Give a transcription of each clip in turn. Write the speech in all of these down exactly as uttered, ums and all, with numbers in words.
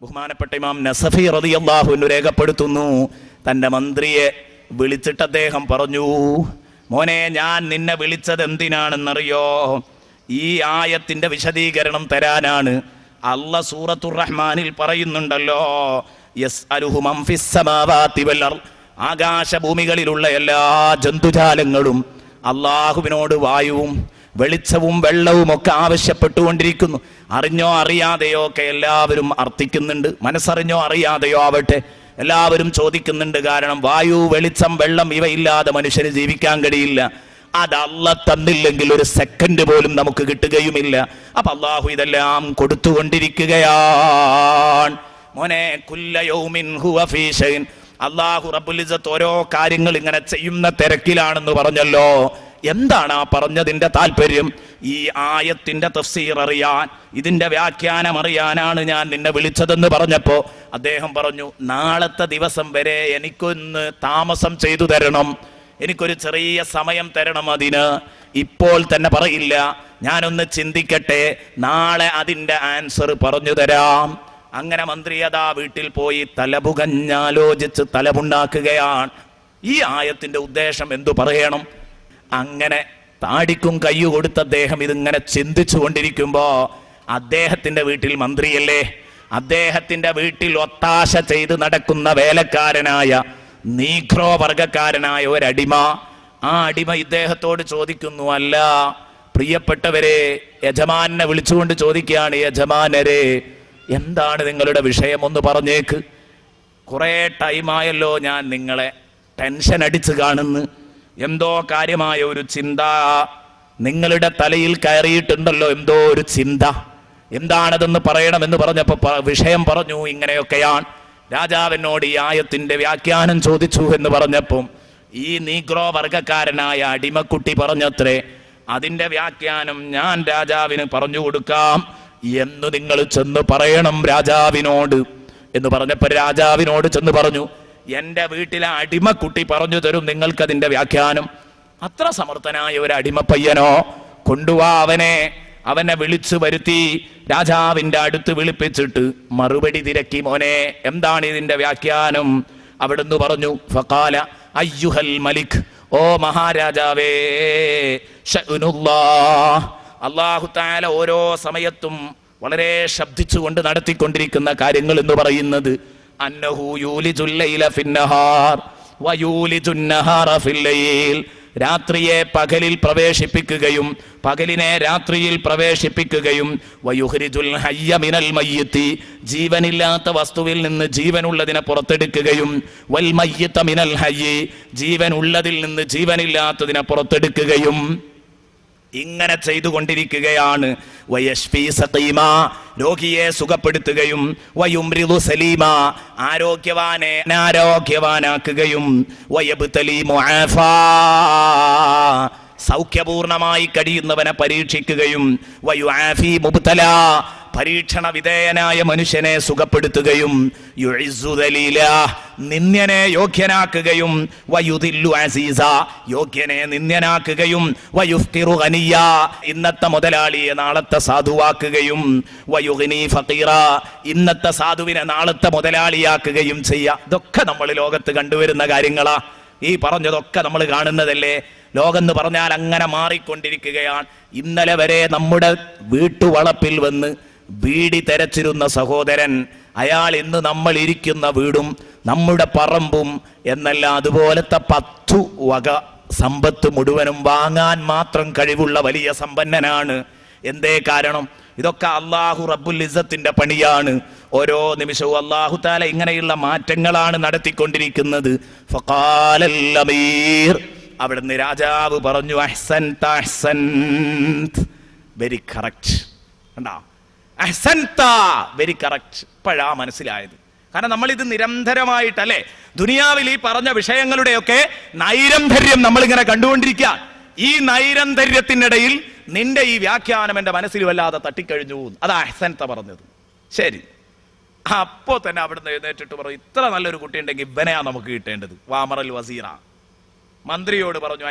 ബഹുമാനപ്പെട്ട ഇമാം നസഫി റളിയല്ലാഹു അൻഹു രേഖപ്പെടുത്തുന്നു, തൻ്റെ മന്ത്രിയെ വിളിച്ചിട്ട് അദ്ദേഹം പറഞ്ഞു, മോനെ, ഞാൻ നിന്നെ വിളിച്ചത് എന്തിനാണെന്നറിയോ? ഈ ആയത്തിന്റെ വിശദീകരണം തരാനാണ്. അല്ലാഹ് സൂറത്തുർ റഹ്മാനിൽ പറയുന്നുണ്ടല്ലോ, യസ്അലുഹു മൻ ഫിസ് സമാവാതി വൽ അർദ്, ആകാശഭൂമികളിലുള്ള എല്ലാ ജന്തുജാലങ്ങളും അള്ളാഹുവിനോട് വായുവും വെളിച്ചവും വെള്ളവും ഒക്കെ ആവശ്യപ്പെട്ടുകൊണ്ടിരിക്കുന്നു. അറിഞ്ഞോ അറിയാതെയോ ഒക്കെ എല്ലാവരും അർത്ഥിക്കുന്നുണ്ട്. മനസ്സറിഞ്ഞോ അറിയാതെയോ ആവട്ടെ, എല്ലാവരും ചോദിക്കുന്നുണ്ട്. കാരണം വായു, വെളിച്ചം, വെള്ളം ഇവയില്ലാതെ മനുഷ്യന് ജീവിക്കാൻ കഴിയില്ല. അത് അല്ലാഹ് തന്നില്ലെങ്കിൽ ഒരു സെക്കൻഡ് പോലും നമുക്ക് കിട്ടുകയുമില്ല. അപ്പൊ അള്ളാഹു ഇതെല്ലാം കൊടുത്തുകൊണ്ടിരിക്കുകയാണ്. മോനെ, കുല്ല യൗമിൻ ഹുവ ഫീ ഷൈൻ, അള്ളാഹു റബ്ബുൽ ഇസ്സത്ത് ഓരോ കാര്യങ്ങൾ ഇങ്ങനെ ചെയ്യുന്ന തിരക്കിലാണെന്ന് പറഞ്ഞല്ലോ. എന്താണ് ആ പറഞ്ഞതിന്റെ താല്പര്യം? ഈ ആയത്തിന്റെ തഫ്സീർ അറിയാൻ, ഇതിന്റെ വ്യാഖ്യാനം അറിയാനാണ് ഞാൻ നിന്നെ വിളിച്ചതെന്ന് പറഞ്ഞപ്പോ അദ്ദേഹം പറഞ്ഞു, നാളത്തെ ദിവസം വരെ എനിക്കൊന്ന് താമസം ചെയ്തു തരണം, എനിക്കൊരു ചെറിയ സമയം തരണം. അതിന് ഇപ്പോൾ തന്നെ പറയില്ല, ഞാനൊന്ന് ചിന്തിക്കട്ടെ, നാളെ അതിന്റെ ആൻസർ പറഞ്ഞു തരാം. അങ്ങനെ മന്ത്രി അതാ വീട്ടിൽ പോയി തലപുകഞ്ഞാലോചിച്ച് തലമുണ്ടാക്കുകയാണ്. ഈ ആയത്തിന്റെ ഉദ്ദേശം എന്തു പറയണം? അങ്ങനെ താടിക്കും കയ്യു കൊടുത്ത് അദ്ദേഹം ഇതിങ്ങനെ ചിന്തിച്ചു കൊണ്ടിരിക്കുമ്പോ അദ്ദേഹത്തിന്റെ വീട്ടിൽ മന്ത്രിയല്ലേ, അദ്ദേഹത്തിന്റെ വീട്ടിൽ ഒത്താശ ചെയ്ത് നടക്കുന്ന വേലക്കാരനായ നീഗ്രോ വർഗക്കാരനായ ഒരടിമ, ആ അടിമ ഇദ്ദേഹത്തോട് ചോദിക്കുന്നു, അല്ല പ്രിയപ്പെട്ടവരെ, യജമാനെ വിളിച്ചുകൊണ്ട് ചോദിക്കുകയാണ്, യജമാനരെ, എന്താണ് നിങ്ങളുടെ വിഷയം? ഒന്ന് പറഞ്ഞേക്ക്. കുറെ ടൈമായല്ലോ ഞാൻ നിങ്ങളെ ടെൻഷൻ അടിച്ച് കാണുന്നു. എന്തോ കാര്യമായ ഒരു ചിന്ത നിങ്ങളുടെ തലയിൽ കയറിയിട്ടുണ്ടല്ലോ, എന്തോ ഒരു ചിന്ത. എന്താണതെന്ന് പറയണമെന്ന് പറഞ്ഞപ്പോ വിഷയം പറഞ്ഞു, ഇങ്ങനെയൊക്കെയാണ്. രാജാവിനോട് ഈ ആയത്തിന്റെ വ്യാഖ്യാനം ചോദിച്ചു എന്ന് പറഞ്ഞപ്പം ഈ നീഗ്രോ വർഗക്കാരനായ അടിമക്കുട്ടി പറഞ്ഞത്രേ, അതിന്റെ വ്യാഖ്യാനം ഞാൻ രാജാവിന് പറഞ്ഞു കൊടുക്കാം എന്ന് നിങ്ങൾ ചെന്ന് പറയണം രാജാവിനോട് എന്ന് പറഞ്ഞപ്പോ രാജാവിനോട് ചെന്ന് പറഞ്ഞു, എന്റെ വീട്ടിലെ അടിമക്കുട്ടി പറഞ്ഞു തരും നിങ്ങൾക്കതിന്റെ വ്യാഖ്യാനം. അത്ര സമർത്ഥനായ ഒരു അടിമ പയ്യനോ, കൊണ്ടുവാ അവനെ. അവനെ വിളിച്ചു വരുത്തി രാജാവിന്റെ അടുത്ത് വിളിപ്പിച്ചിട്ട് മറുപടി തിരക്കി, മോനെ, എന്താണ് ഇതിന്റെ വ്യാഖ്യാനം? അവിടുന്ന് പറഞ്ഞു, ഫഖാല അയ്യുഹൽ മലിക്, ഓ മഹാരാജാവേ, ശഅ്നുല്ലാഹ്, അല്ലാഹു തആല ഓരോ സമയത്തും വളരെ ശബ്ദിച്ചുകൊണ്ട് നടത്തിക്കൊണ്ടിരിക്കുന്ന കാര്യങ്ങൾ എന്ന് പറയുന്നത്, അന്നഹു യൂലിജുൽ ലൈല ഫിന്നഹാർ വയൂലിജുൻ നഹാറ ഫിൽ ലൈൽ, രാത്രിയെ പകലിൽ പ്രവേശിപ്പിക്കുകയും പകലിനെ രാത്രിയിൽ പ്രവേശിപ്പിക്കുകയും വയുഖ്രിജുൽ ഹയ്യ മിനൽ മയ്യിത്തി, ജീവനില്ലാത്ത വസ്തുവിൽ നിന്ന് ജീവനുള്ളതിനെ പുറത്തെടുക്കുകയും വൽ മയ്യിത മിനൽ ഹയ്യി, ജീവനുള്ളതിൽ നിന്ന് ജീവനില്ലാത്തതിനെ പുറത്തെടുക്കുകയും ഇങ്ങനെ ചെയ്തുകൊണ്ടിരിക്കുകയാണ്. വയശ്ഫീ സഖീമ, രോഗിയെ സുഖപ്പെടുത്തുകയും വയുംറിദു സലീമ, ആരോഗ്യവാനെ അനാരോഗ്യവാനാക്കുകയും വയബ്തലി മുആഫാ, സൗഖ്യപൂർണമായി കഴിയുന്നവനെ പരീക്ഷിക്കുകയും വയുആഫി മുബ്തലാ, പരീക്ഷണ വിധേയനായ മനുഷ്യനെ സുഖപ്പെടുത്തുകയും യുഇസ്സു ദലീല, നിന്ദ്യനെ യോഗ്യനാക്കുകയും വയുദില്ലു അസീസ, യോഗ്യനെ നിന്ദ്യനാക്കുകയും വയുഫ്തിറു ഗനിയ, ഇന്നത്തെ മുതലാളിയെ നാളത്തെ സാധുവാക്കുകയും വയുഗ്നി ഫഖീറ, ഇന്നത്തെ സാധുവിനെ നാളത്തെ മുതലാളിയാക്കുകയും ചെയ്യുക. ഇതൊക്കെ നമ്മൾ ലോകത്ത് കണ്ടുവരുന്ന കാര്യങ്ങളാ. ഈ പറഞ്ഞതൊക്കെ നമ്മൾ കാണുന്നതല്ലേ. ലോകം എന്ന് പറഞ്ഞാൽ അങ്ങനെ മാറിക്കൊണ്ടിരിക്കുകയാണ്. ഇന്നലെ വരെ നമ്മുടെ വീട്ടുവളപ്പിൽ വന്ന് വീടി തെരച്ചിരുന്ന സഹോദരൻ, അയാൾ ഇന്ന് നമ്മൾ ഇരിക്കുന്ന വീടും നമ്മുടെ പറമ്പും എന്നല്ല അതുപോലത്തെ പത്തു വക സമ്പത്ത് മുഴുവനും വാങ്ങാൻ മാത്രം കഴിവുള്ള വലിയ സമ്പന്നനാണ്. എന്തേ കാരണം? ഇതൊക്കെ അല്ലാഹു റബ്ബുൽ ഇസ്സത്തിന്റെ പണിയാണ്. ഓരോ നിമിഷവും അല്ലാഹു തആല ഇങ്ങനെയുള്ള മാറ്റങ്ങളാണ് നടത്തിക്കൊണ്ടിരിക്കുന്നത്. ഫഖാലൽ അമീർ, അവിടുന്ന് രാജാവ് പറഞ്ഞു, അഹ്സൻത അഹ്സൻത്, വെരി കറക്റ്റ്. കണ്ടോ, അഹ്സൻത, വെരി കറക്റ്റ്. ഇപ്പോഴാ മനസ്സിലായത്. കാരണം നമ്മൾ ഇത് നിരന്തരമായിട്ടല്ലേ ദുനിയാവിൽ ഈ പറഞ്ഞ വിഷയങ്ങളുടെയൊക്കെ നൈരന്തര്യം നമ്മളിങ്ങനെ കണ്ടുകൊണ്ടിരിക്കുക. ഈ നൈരന്തര്യത്തിനിടയിൽ നിന്റെ ഈ വ്യാഖ്യാനം എന്റെ മനസ്സിൽ വല്ലാതെ തട്ടിക്കഴിഞ്ഞു. അതാ അഹ്സൻത പറഞ്ഞത്. ശരി, അപ്പോ തന്നെ അവിടുന്ന് എഴുന്നേറ്റിട്ട് പറഞ്ഞു, ഇത്ര നല്ലൊരു കുട്ടി ഉണ്ടെങ്കിൽ ഇവനെയാ നമുക്ക് കിട്ടേണ്ടത്. വാമറൽ വസീറ, മന്ത്രിയോട് പറഞ്ഞു,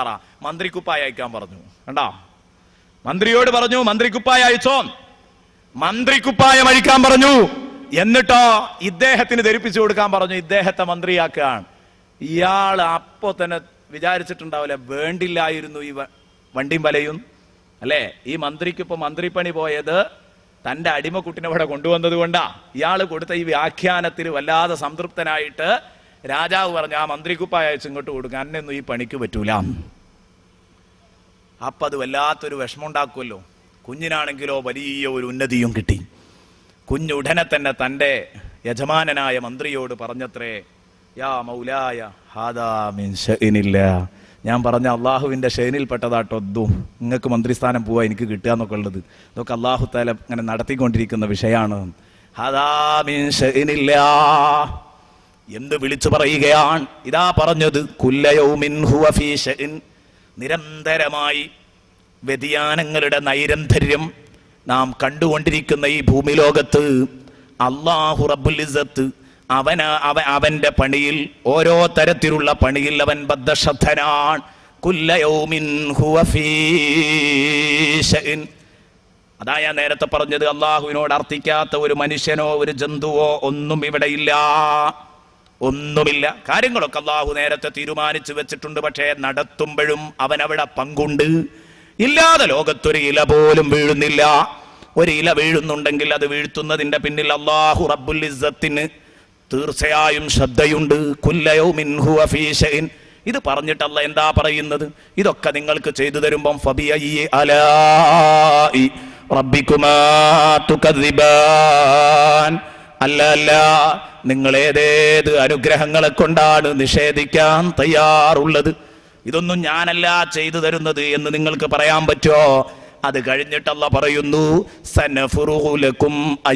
മന്ത്രിക്കുപ്പായ അയക്കാൻ പറഞ്ഞു. കണ്ടോ, മന്ത്രിയോട് പറഞ്ഞു, മന്ത്രിക്കുപ്പായ അയച്ചോ. മന്ത്രിക്കുപ്പായം അഴിക്കാൻ പറഞ്ഞു. എന്നിട്ടോ ഇദ്ദേഹത്തിന് ധരിപ്പിച്ചു കൊടുക്കാൻ പറഞ്ഞു. ഇദ്ദേഹത്തെ മന്ത്രിയാക്കുകയാണ്. ഇയാൾ അപ്പോ തന്നെ വിചാരിച്ചിട്ടുണ്ടാവില്ല, വേണ്ടില്ലായിരുന്നു ഈ വണ്ടിയും വലയും അല്ലേ. ഈ മന്ത്രിക്ക് ഇപ്പൊ മന്ത്രിപ്പണി പോയത് തന്റെ അടിമക്കുട്ടിനെ ഇവിടെ കൊണ്ടുവന്നത് കൊണ്ടാ. ഇയാൾ കൊടുത്ത ഈ വ്യാഖ്യാനത്തിൽ വല്ലാതെ സംതൃപ്തനായിട്ട് രാജാവ് പറഞ്ഞു, ആ മന്ത്രിക്കുപ്പായ അയച്ച് ഇങ്ങോട്ട് കൊടുക്കുക, അന്നൊന്നും ഈ പണിക്ക് പറ്റൂല. അപ്പൊ അത് വല്ലാത്തൊരു വിഷമം ഉണ്ടാക്കുമല്ലോ. കുഞ്ഞിനാണെങ്കിലോ വലിയ ഒരു ഉന്നതിയും കിട്ടി. കുഞ്ഞുടനെ തന്നെ തൻ്റെ യജമാനനായ മന്ത്രിയോട് പറഞ്ഞത്രേ, യാ മൗലായ ഹാദാ മിൻ ശഅനില്ല, ഞാൻ പറഞ്ഞ അള്ളാഹുവിൻ്റെ ഷെയ്നിൽപ്പെട്ടതാട്ടോ ഒന്നും. നിങ്ങൾക്ക് മന്ത്രിസ്ഥാനം പോവാ എനിക്ക് കിട്ടുക എന്നൊക്കെ ഉള്ളത് ഇതൊക്കെ അള്ളാഹു തആല ഇങ്ങനെ നടത്തിക്കൊണ്ടിരിക്കുന്ന വിഷയമാണ്. ഹാദാ മിൻ ശഅനില്ല എന്ത് വിളിച്ചു പറയുകയാണ്. ഇതാ പറഞ്ഞത്, കുല്ല യൗമിൻ ഹുവ ഫീ ശഅൻ, നിരന്തരമായി വ്യതിയാനങ്ങളുടെ നൈരന്തര്യം നാം കണ്ടുകൊണ്ടിരിക്കുന്ന ഈ ഭൂമി ലോകത്ത് അല്ലാഹു റബ്ബുൽ ഇസ്സത്ത് അവന അവ അവന്റെ പണിയിൽ, ഓരോ തരത്തിലുള്ള പണിയിൽ അവൻ ബദ്ധശ്രദ്ധനാണ്. കുല്ല യൗമിൻ ഹുവ ഫീ ശഅൻ. അതാ ഞാൻ നേരത്തെ പറഞ്ഞത്, അള്ളാഹുവിനോട് അർത്ഥിക്കാത്ത ഒരു മനുഷ്യനോ ഒരു ജന്തുവോ ഒന്നും ഇവിടെ ഇല്ല, ഒന്നുമില്ല. കാര്യങ്ങളൊക്കെ അള്ളാഹു നേരത്തെ തീരുമാനിച്ചു വെച്ചിട്ടുണ്ട്. പക്ഷേ നടത്തുമ്പോഴും അവനവിടെ പങ്കുണ്ട്. ഇല്ലാതെ ലോകത്തൊരു ഇല പോലും വീഴുന്നില്ല. ഒരു ഇല വീഴുന്നുണ്ടെങ്കിൽ അത് വീഴ്ത്തുന്നതിന്റെ പിന്നിൽ അല്ലാഹു റബ്ബുൽ ഇസ്സത്തിന് തീർച്ചയായും ശ്രദ്ധയുണ്ട്. കുല്ല യൗമിൻ ഹുവ ഫീ ശഅൻ. ഇത് പറഞ്ഞിട്ട് അല്ലാഹ് എന്താ പറയുന്നത്? ഇതൊക്കെ നിങ്ങൾക്ക് ചെയ്തു തരുമ്പം ഫബിഅയ്യി അലാഇ റബ്ബികുമാ തുകദ്ദിബാൻ, അല്ല അല്ല നിങ്ങൾ ഏതേത് അനുഗ്രഹങ്ങളെ കൊണ്ടാണ് നിഷേധിക്കാൻ തയ്യാറുള്ളത്? ഇതൊന്നും ഞാനല്ല ചെയ്തു തരുന്നത് എന്ന് നിങ്ങൾക്ക് പറയാൻ പറ്റുമോ? അത് കഴിഞ്ഞിട്ട് അല്ലാഹ് പറയുന്നു, സനഫുറുഹു ലക്കും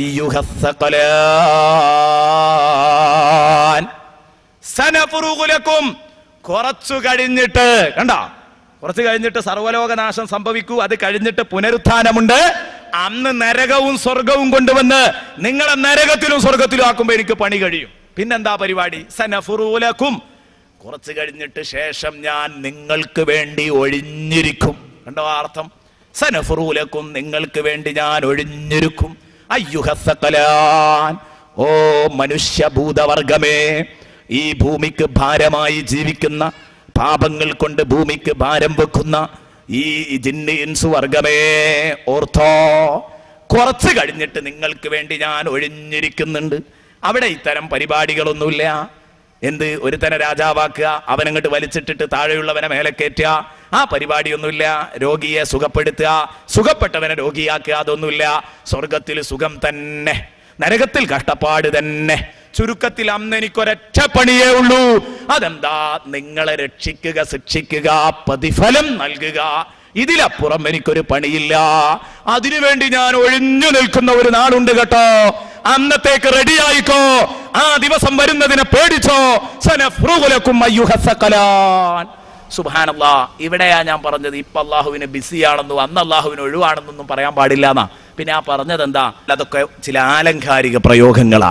അയ്യുഹസ്സഖലാൻ. സനഫുറുഹു ലക്കും, കുറച്ചു കഴിഞ്ഞിട്ട്, കണ്ട, കുറച്ച് കഴിഞ്ഞിട്ട് സർവ്വലോകനാശം സംഭവിക്കൂ. അത് കഴിഞ്ഞിട്ട് പുനരുത്ഥാനമുണ്ട്. അന്ന് നരകവും സ്വർഗവും കൊണ്ടുവന്ന് നിങ്ങളെ നരകത്തിലും സ്വർഗത്തിലും ആക്കുമ്പോ എനിക്ക് പണി കഴിയും. പിന്നെന്താ പരിപാടി? സനഫുറുഹു ലക്കും, കുറച്ച് കഴിഞ്ഞിട്ട് ശേഷം ഞാൻ നിങ്ങൾക്ക് വേണ്ടി ഒഴിഞ്ഞിരിക്കും. കണ്ടോ അർത്ഥം? സനഫുറുഹു ലക്കും, നിങ്ങൾക്ക് വേണ്ടി ഞാൻ ഒഴിഞ്ഞിരിക്കും. അയ്യുഹസ്സഖലാൻ, ഓ മനുഷ്യഭൂതവർഗമേ, ഈ ഭൂമിക്ക് ഭാരമായി ജീവിക്കുന്ന, പാപങ്ങൾ കൊണ്ട് ഭൂമിക്ക് ഭാരം വെക്കുന്ന ഈ ജിന്ന് ഇൻസ് വർഗമേ, ഓർത്തോ, കുറച്ച് കഴിഞ്ഞിട്ട് നിങ്ങൾക്ക് വേണ്ടി ഞാൻ ഒഴിഞ്ഞിരിക്കുന്നുണ്ട്. അവിടെ ഇത്തരം പരിപാടികളൊന്നുമില്ല. എന്ത് ഒരു തരം രാജാവാക്കുക, അവനങ്ങോട്ട് വലിച്ചിട്ടിട്ട് താഴെയുള്ളവനെ മേലെ കയറ്റുക, ആ പരിപാടിയൊന്നുമില്ല. രോഗിയെ സുഖപ്പെടുത്തുക, സുഖപ്പെട്ടവനെ രോഗിയാക്കുക, അതൊന്നുമില്ല. സ്വർഗത്തിൽ സുഖം തന്നെ, നരകത്തിൽ കഷ്ടപ്പാട് തന്നെ. ചുരുക്കത്തിൽ അന്ന് എനിക്കൊരൊറ്റ പണിയേ ഉള്ളൂ. അതെന്താ? നിങ്ങളെ രക്ഷിക്കുക, ശിക്ഷിക്കുക, പ്രതിഫലം നൽകുക. ഇതിലപ്പുറം എനിക്കൊരു പണിയില്ല. അതിനുവേണ്ടി ഞാൻ ഒഴിഞ്ഞു നിൽക്കുന്ന ഒരു നാളുണ്ട് കേട്ടോ. അന്നത്തേക്ക് റെഡിയായിക്കോ. ആ ദിവസം വരുന്നതിനെ പേടിച്ചോ. സനഫ്റുഹു ലക്കും അയ്യുഹസ്സഖലാൻ. സുബ്ഹാനല്ലാഹ്. ഇവിടെയാ ഞാൻ പറഞ്ഞത്, ഇപ്പൊ അള്ളാഹുവിന് ബിസിയാണെന്നും അന്ന് അള്ളാഹുവിന് ഒഴിവാണെന്നൊന്നും പറയാൻ പാടില്ല എന്നാ. പിന്നെ ആ പറഞ്ഞത് എന്താ? അതൊക്കെ ചില ആലങ്കാരിക പ്രയോഗങ്ങളാ.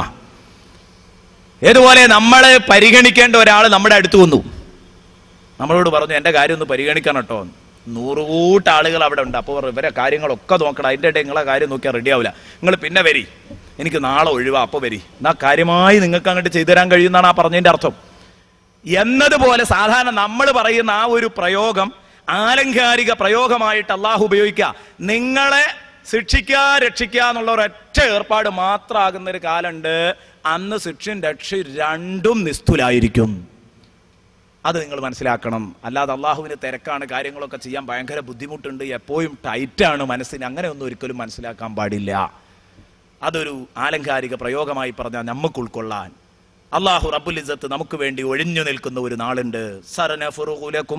ഏതുപോലെ നമ്മൾ പരിഗണിക്കേണ്ട ഒരാൾ നമ്മുടെ അടുത്ത് വന്നു, നമ്മളോട് പറഞ്ഞു എൻ്റെ കാര്യം ഒന്ന് പരിഗണിക്കണം കേട്ടോ. നൂറുകൂട്ട് ആളുകൾ അവിടെ ഉണ്ട്. അപ്പോൾ ഇവരെ കാര്യങ്ങളൊക്കെ നോക്കണം, അതിൻ്റെ ഇടയിൽ നിങ്ങളെ കാര്യം നോക്കിയാൽ റെഡി ആവില്ല. നിങ്ങൾ പിന്നെ വരി, എനിക്ക് നാളെ ഒഴിവാ, അപ്പോൾ വരി, എന്നാ കാര്യമായി നിങ്ങൾക്ക് അങ്ങോട്ട് ചെയ്തു തരാൻ കഴിയുമെന്നാണ് ആ പറഞ്ഞതിൻ്റെ അർത്ഥം. എന്നതുപോലെ സാധാരണ നമ്മൾ പറയുന്ന ആ ഒരു പ്രയോഗം ആലങ്കാരിക പ്രയോഗമായിട്ട് അള്ളാഹു ഉപയോഗിക്കുക. നിങ്ങളെ ശിക്ഷിക്കുക, രക്ഷിക്കുക എന്നുള്ള ഒരൊറ്റ ഏർപ്പാട് മാത്രമാകുന്ന ഒരു കാലുണ്ട്. അന്ന് ശിക്ഷയും രക്ഷയും രണ്ടും നിസ്തുലായിരിക്കും. അത് നിങ്ങൾ മനസ്സിലാക്കണം. അല്ലാതെ അള്ളാഹുവിന് തിരക്കാണ്, കാര്യങ്ങളൊക്കെ ചെയ്യാൻ ഭയങ്കര ബുദ്ധിമുട്ടുണ്ട്, എപ്പോഴും ടൈറ്റാണ് മനസ്സിന്, അങ്ങനെയൊന്നും ഒരിക്കലും മനസ്സിലാക്കാൻ പാടില്ല. അതൊരു ആലങ്കാരിക പ്രയോഗമായി പറഞ്ഞാൽ നമുക്ക് ഉൾക്കൊള്ളാൻ അള്ളാഹു റബ്ബുൽ ഇസ്സത്ത് നമുക്ക് വേണ്ടി ഒഴിഞ്ഞു നിൽക്കുന്ന ഒരു നാളുണ്ട്. സനഫുറുഹു ലക്കും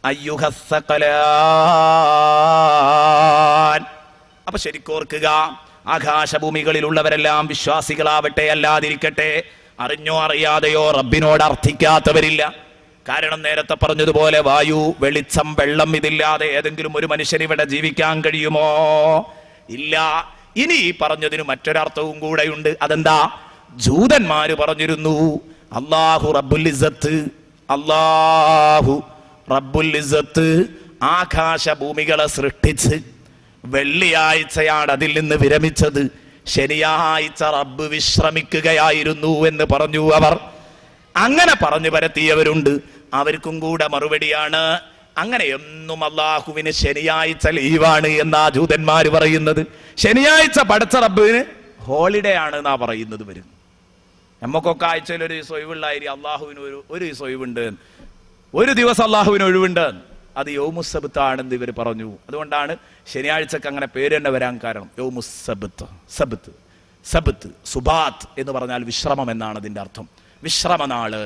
അയ്യുഹസ്സഖലാൻ. അപ്പൊ ശരിക്കോർക്കുക, ആകാശഭൂമികളിലുള്ളവരെല്ലാം വിശ്വാസികളാവട്ടെ അല്ലാതിരിക്കട്ടെ, അറിഞ്ഞോ അറിയാതെയോ റബ്ബിനോട് അർത്ഥിക്കാത്തവരില്ല. കാരണം നേരത്തെ പറഞ്ഞതുപോലെ വായു, വെളിച്ചം, വെള്ളം ഇതില്ലാതെ ഏതെങ്കിലും ഒരു മനുഷ്യന് ഇവിടെ ജീവിക്കാൻ കഴിയുമോ? ഇല്ല. ഇനി ഈ പറഞ്ഞതിന് മറ്റൊരർത്ഥവും കൂടെയുണ്ട്. അതെന്താ? ജൂതന്മാര് പറഞ്ഞിരുന്നു, അല്ലാഹു റബ്ബുൽ ഇസ്സത്ത്, അല്ലാഹു റബ്ബുൽ ഇസ്സത്ത് ആകാശഭൂമികളെ സൃഷ്ടിച്ച് വെള്ളിയാഴ്ചയാണ് അതിൽ നിന്ന് വിരമിച്ചത്. ശനിയാഴ്ച റബ്ബ് വിശ്രമിക്കുകയായിരുന്നു എന്ന് പറഞ്ഞു അവർ. അങ്ങനെ പറഞ്ഞു പരത്തിയവരുണ്ട്. അവർക്കും കൂടെ മറുപടിയാണ്, അങ്ങനെ എന്നും അള്ളാഹുവിന് ശനിയാഴ്ച ലീവാണ് എന്നാ ജൂതന്മാര് പറയുന്നത്. ശനിയാഴ്ച പടച്ച റബ്ബിന് ഹോളിഡേ ആണ് എന്നാ പറയുന്നത്. വരും നമുക്കൊക്കെ ആഴ്ചയിൽ ഒരു ദിവസം ഒഴിവുള്ളായി, അള്ളാഹുവിന് ഒരു ഒരു ദിവസം ഒഴിവുണ്ട്, ഒരു ദിവസം അള്ളാഹുവിന് ഒഴിവുണ്ട്, അത് യൗമുസ്സബ്ത് ആണെന്ന് ഇവർ പറഞ്ഞു. അതുകൊണ്ടാണ് ശനിയാഴ്ചക്ക് അങ്ങനെ പേര് തന്നെ വരാൻ കാരണം. യൗമുസ്സബ്ത്, സബ്ത്, സബ്ത്, സുബാത്ത് എന്ന് പറഞ്ഞാൽ വിശ്രമം എന്നാണ് അതിന്റെ അർത്ഥം. വിശ്രമനാള്,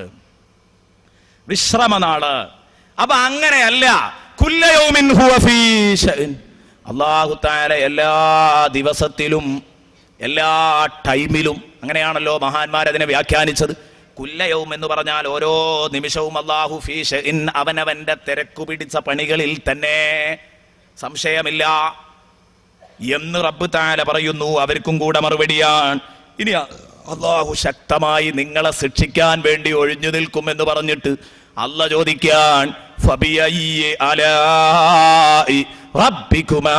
വിശ്രമനാള്. അപ്പൊ അങ്ങനെയല്ല, കുല്ല യൗമിൻ ഹുവ ഫീ ശഅൻ. അല്ലാഹു തആല എല്ലാ ദിവസത്തിലും എല്ലാ ടൈമിലും, അങ്ങനെയാണല്ലോ മഹാന്മാർ അതിനെ വ്യാഖ്യാനിച്ചത്. കുല്ലയവും എന്ന് പറഞ്ഞാൽ ഓരോ നിമിഷവും അല്ലാഹു ഫീ ശഅൻ, അവനവന്റെ തിരക്കു പിടിച്ച പണികളിൽ തന്നെ, സംശയമില്ല എന്ന് റബ്ബ് തആല പറയുന്നു. അവർക്കും കൂടെ മറുപടിയാണ്. ഇനി അല്ലാഹു ശക്തമായി നിങ്ങളെ ശിക്ഷിക്കാൻ വേണ്ടി ഒഴിഞ്ഞു നിൽക്കും എന്ന് പറഞ്ഞിട്ട് അല്ലാഹ് ചോദിക്കാൻ, ഫബിയയ്യി അലാഇ റബ്ബികുമാ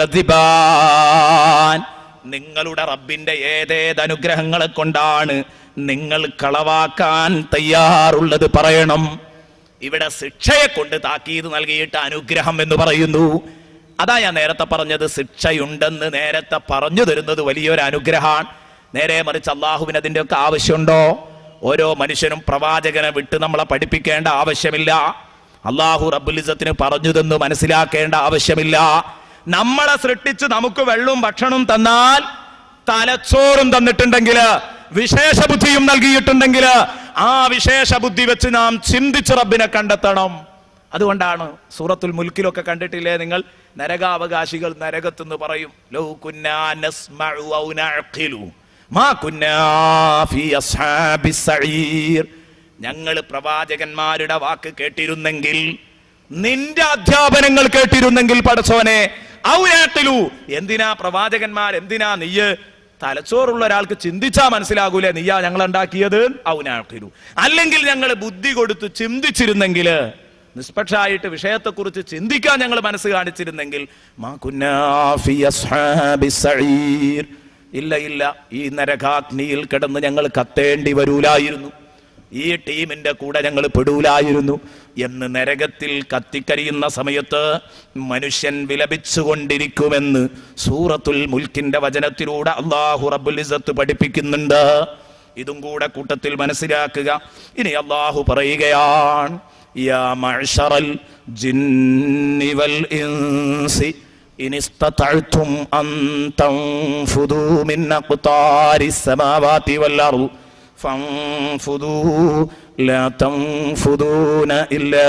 തുകദിബാൻ. നിങ്ങളുടെ റബ്ബിന്റെ ഏതേത് അനുഗ്രഹങ്ങളെ കൊണ്ടാണ് നിങ്ങൾ കളവാക്കാൻ തയ്യാറുള്ളത് പറയണം. ഇവിടെ ശിക്ഷയെ കൊണ്ട് താക്കീത് നൽകിയിട്ട് അനുഗ്രഹം എന്ന് പറയുന്നു. അതാ ഞാൻ നേരത്തെ പറഞ്ഞത്, ശിക്ഷയുണ്ടെന്ന് നേരത്തെ പറഞ്ഞു തരുന്നത് വലിയൊരു അനുഗ്രഹമാണ്. നേരെ മറിച്ച് അള്ളാഹുവിന് അതിൻ്റെ ഒക്കെ ആവശ്യമുണ്ടോ? ഓരോ മനുഷ്യനും പ്രവാചകനെ വിട്ട് നമ്മളെ പഠിപ്പിക്കേണ്ട ആവശ്യമില്ല. അള്ളാഹു റബ്ബുൽ ഇസ്സത്തിന് പറഞ്ഞു തന്നു മനസ്സിലാക്കേണ്ട ആവശ്യമില്ല. നമ്മളെ സൃഷ്ടിച്ച് നമുക്ക് വെള്ളവും ഭക്ഷണവും തന്നാൽ, തലച്ചോറും തന്നിട്ടുണ്ടെങ്കിൽ, വിശേഷ ബുദ്ധിയും നൽകിയിട്ടുണ്ടെങ്കിൽ, ആ വിശേഷ ബുദ്ധി വെച്ച് നാം ചിന്തിച്ച് റബ്ബിനെ കണ്ടെത്തണം. അതുകൊണ്ടാണ് സൂറത്തുൽ മുൽക്കിലൊക്കെ കണ്ടിട്ടില്ലേ നിങ്ങൾ, നരകാവകാശികൾ നരകത്തെന്ന് പറയും, ലൗ കുന്നാ നസ്മഉ ഔ നഅഖിലു മാ കുന്നാ ഫീ അസ്ഹാബിസ് സഈർ. ഞങ്ങൾ പ്രവാചകന്മാരുടെ വാക്ക് കേട്ടിരുന്നെങ്കിൽ, നിന്റെ അധ്യാപനങ്ങൾ കേട്ടിരുന്നെങ്കിൽ പടച്ചോനെ, ഔ നഅഖിലു, എന്തിനാ പ്രവാചകന്മാർ, എന്തിനാ നീയ്, തലച്ചോറുള്ള ഒരാൾക്ക് ചിന്തിച്ചാ മനസ്സിലാകൂലേ നീയാ ഞങ്ങൾ ഉണ്ടാക്കിയത്, ഔ നഅഖിലു, അല്ലെങ്കിൽ ഞങ്ങൾ ബുദ്ധി കൊടുത്ത് ചിന്തിച്ചിരുന്നെങ്കിൽ, നിഷ്പക്ഷമായിട്ട് വിഷയത്തെക്കുറിച്ച് ചിന്തിക്കാൻ ഞങ്ങൾ മനസ്സ് കാണിച്ചിരുന്നെങ്കിൽ, മാ കുന്നാ ഫീ അസ്ഹാബിസ് സഈർ, ഇല്ല ഇല്ല ഈ നരകാഗ്നിയിൽ കിടന്ന് ഞങ്ങൾ കത്തേണ്ടി വരൂലായിരുന്നു, ഈ ടീമിന്റെ കൂടെ ഞങ്ങൾ പെടൂലായിരുന്നു എന്ന് നരകത്തിൽ കത്തിക്കരിയുന്ന സമയത്ത് മനുഷ്യൻ വിലപിച്ചുകൊണ്ടിരിക്കുമെന്ന് സൂറത്തുൽ മുൽക്കിന്റെ വചനത്തിലൂടെ അല്ലാഹു റബ്ബുൽ ഇസ്സത്ത് പഠിപ്പിക്കുന്നുണ്ട്. ഇതും കൂടെ കൂട്ടത്തിൽ മനസ്സിലാക്കുക. ഇനി അല്ലാഹു പറയുകയാണ്, യാ മഅ്ശറൽ ജിന്നി വൽ ഇൻസി ഇൻ ഇസ്തതഅ്തും അൻ തൻഫുദൂ മിൻ അഖ്താരിസ് സമാവാതി വൽ അർദ് ഫൻഫുദൂ ലാ തൻഫുദൂന ഇല്ലാ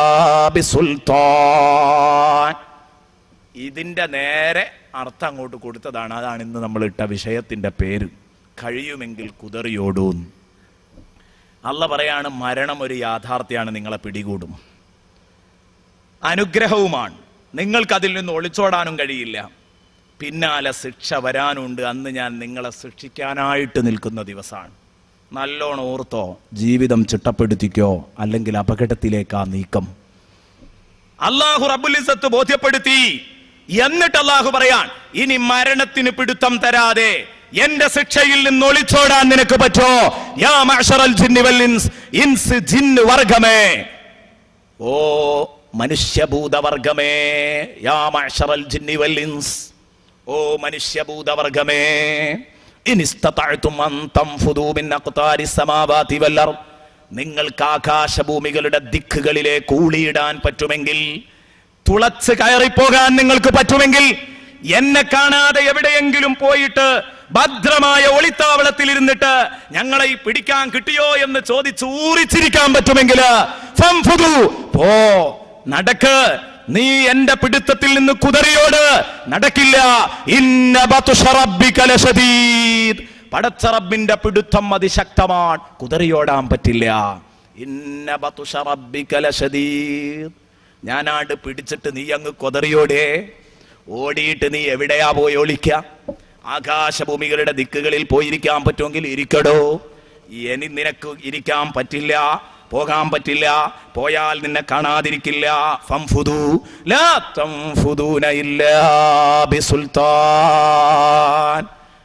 ബിസുൽത്താൻ. ഇതിന്റെ നേരെ അർത്ഥം അങ്ങോട്ട് കൊടുത്തതാണ്. അതാണ് ഇന്ന് നമ്മൾ ഇട്ട വിഷയത്തിന്റെ പേര്, കഴിയുമെങ്കിൽ കുതറിയോടൂ. അള്ള പറയാണ്, മരണം ഒരു യാഥാർത്ഥ്യമാണ്, നിങ്ങളെ പിടികൂടും, അനുഗ്രഹവുമാണ്, നിങ്ങൾക്കതിൽ നിന്ന് ഒളിച്ചോടാനും കഴിയില്ല, പിന്നാലെ ശിക്ഷ വരാനുണ്ട്. അന്ന് ഞാൻ നിങ്ങളെ ശിക്ഷിക്കാനായിട്ട് നിൽക്കുന്ന ദിവസമാണ്. നല്ലോണം ഓർത്തോ, ജീവിതം ചിട്ടപ്പെടുത്തിക്കോ, അല്ലെങ്കിൽ അപകടത്തിലേക്കാ നീക്കം. അല്ലാഹു റബ്ബുൽ ഇസ്സത്ത് ബോധ്യപ്പെടുത്തി. എന്നിട്ട് അല്ലാഹു പറയാൻ, ഇനി മരണത്തിന് പിടുത്തം തരാതെ എന്റെ ശിക്ഷയിൽ നിന്ന് ഒളിച്ചോടാൻ നിനക്ക് പറ്റോ? യാ മഅ്ശറൽ ജിന്നി വൽ ഇൻസ്, ഇൻസ് ജിന്ന് വർഗമേ, ഓ മനുഷ്യഭൂതവർഗമേ, യാ മഅ്ശറൽ ജിന്നി വൽ ഇൻസ്, ഓ മനുഷ്യഭൂതവർഗമേ, ഇൻ ഇസ്തതഅ്തും അൻ തൻഫുദൂ മിൻ അഖ്താരിസ് സമാവാതി വൽ അർദ്, നിങ്ങൾക്ക് ആകാശഭൂമികളുടെ ദിക്കുകളിലേക്ക് ഊളിയിടാൻ പറ്റുമെങ്കിൽ, തുളച്ച് കയറിപ്പോകാൻ നിങ്ങൾക്ക് പറ്റുമെങ്കിൽ, എന്നെ കാണാതെ എവിടെയെങ്കിലും പോയിട്ട് ഭദ്രമായ ഒളിത്താവളത്തിൽ ഇരുന്നിട്ട് ഞങ്ങളെ ഈ പിടിക്കാൻ കിട്ടിയോ എന്ന് ചോദിച്ച് ഊറിച്ചിരിക്കാൻ പറ്റുമെങ്കിൽ, ഫൻഫുദൂ, പോ, നടക്ക്, നീ എന്റെ പിടുത്തത്തിൽ നിന്ന് കുതറിയോട്, നടക്കില്ല. ഇന്ന ബത്ശ റബ്ബിക ലശദീദ്, പടച്ച റബ്ബിന്റെ പിടുത്തം അതിശക്തമാണ്, കുതറിയോടാൻ പറ്റില്ല. ഇന്ന ബത്ശ റബ്ബിക ലശദീദ്, ഞാനാണ്ട് പിടിച്ചിട്ട് നീ അങ്ങ് കുതറിയോടേ, ഓടിയിട്ട് നീ എവിടെയാ പോയി ഒളിക്ക? ആകാശഭൂമികളുടെ ദിക്കുകളിൽ പോയിരിക്കാൻ പറ്റുമെങ്കിൽ ഇരിക്കടോ. ഇനി നിനക്ക് ഇരിക്കാൻ പറ്റില്ല, പോകാൻ പറ്റില്ല, പോയാൽ നിന്നെ കാണാതിരിക്കില്ല. ഫംഫുദൂ ലാ തൻഫുദൂന ഇല്ലാ ബിസുൽത്താൻ,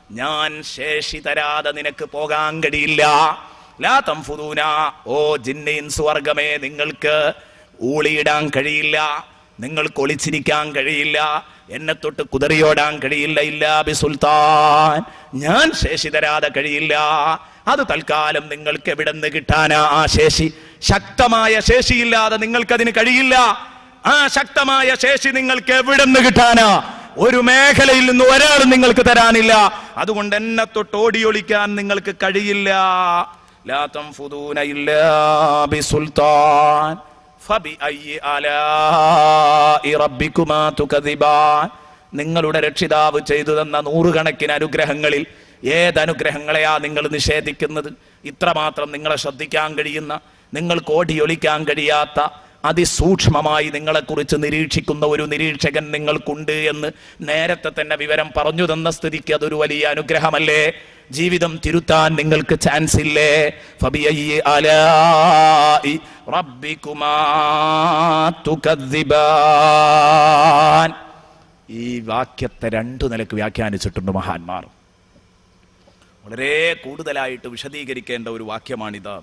ഞാൻ ശേഷി തരാതെ നിനക്ക് പോകാൻ കഴിയില്ല. ലാ തൻഫുദൂന, ഓ ജിന്ന് ഇൻസ് വർഗമേ, നിങ്ങൾക്ക് ഊളിയിടാൻ കഴിയില്ല, നിങ്ങൾക്ക് ഒളിച്ചിരിക്കാൻ കഴിയില്ല, എന്നെ തൊട്ട് കുതറിയോടാൻ കഴിയില്ല. ഇല്ലാ ബി സുൽത്താൻ, ഞാൻ ശേഷി തരാതെ കഴിയില്ല. അത് തൽക്കാലം നിങ്ങൾക്ക് എവിടെ നിന്ന് കിട്ടാനാ ആ ശേഷി? ശക്തമായ ശേഷിയില്ലാതെ നിങ്ങൾക്കതിന് കഴിയില്ല. ആ ശക്തമായ ശേഷി നിങ്ങൾക്ക് എവിടെ നിന്ന് കിട്ടാനാ? ഒരു മേഖലയിൽ നിന്ന് ഒരാളും നിങ്ങൾക്ക് തരാനില്ല. അതുകൊണ്ട് എന്നെ തൊട്ട് ഓടിയൊളിക്കാൻ നിങ്ങൾക്ക് കഴിയില്ല. ലാ തൻഫുദൂന ഇല്ലാ ബി സുൽത്താൻ ഫബിഅയ്യി ആലാഇ റബ്ബികുമാ തുകദിബാൻ. നിങ്ങളുടെ രക്ഷിതാവ് ചെയ്തു തന്ന നൂറുകണക്കിന് അനുഗ്രഹങ്ങളിൽ ഏതനുഗ്രഹങ്ങളെയാ നിങ്ങൾ നിഷേധിക്കുന്നത്? ഇത്രമാത്രം നിങ്ങളെ ശ്രദ്ധിക്കാൻ കഴിയുന്ന, നിങ്ങൾക്ക് ഓടിയൊളിക്കാൻ കഴിയാത്ത, അതിസൂക്ഷ്മമായി നിങ്ങളെക്കുറിച്ച് നിരീക്ഷിക്കുന്ന ഒരു നിരീക്ഷകൻ നിങ്ങൾക്കുണ്ട് എന്ന് നേരത്തെ തന്നെ വിവരം പറഞ്ഞു തന്ന സ്ഥിതിക്ക് അതൊരു വലിയ അനുഗ്രഹമല്ലേ? ജീവിതം തിരുത്താൻ നിങ്ങൾക്ക് ചാൻസ് ഇല്ലേ? ഫബിഅയ്യി ആലാഇ റബ്ബികുമാ തുകദ്ദിബാൻ. ഈ വാക്യത്തെ രണ്ടു നിലക്ക് വ്യാഖ്യാനിച്ചിട്ടുണ്ട് മഹാന്മാർ. വളരെ കൂടുതലായിട്ട് വിശദീകരിക്കേണ്ട ഒരു വാക്യമാണിത്.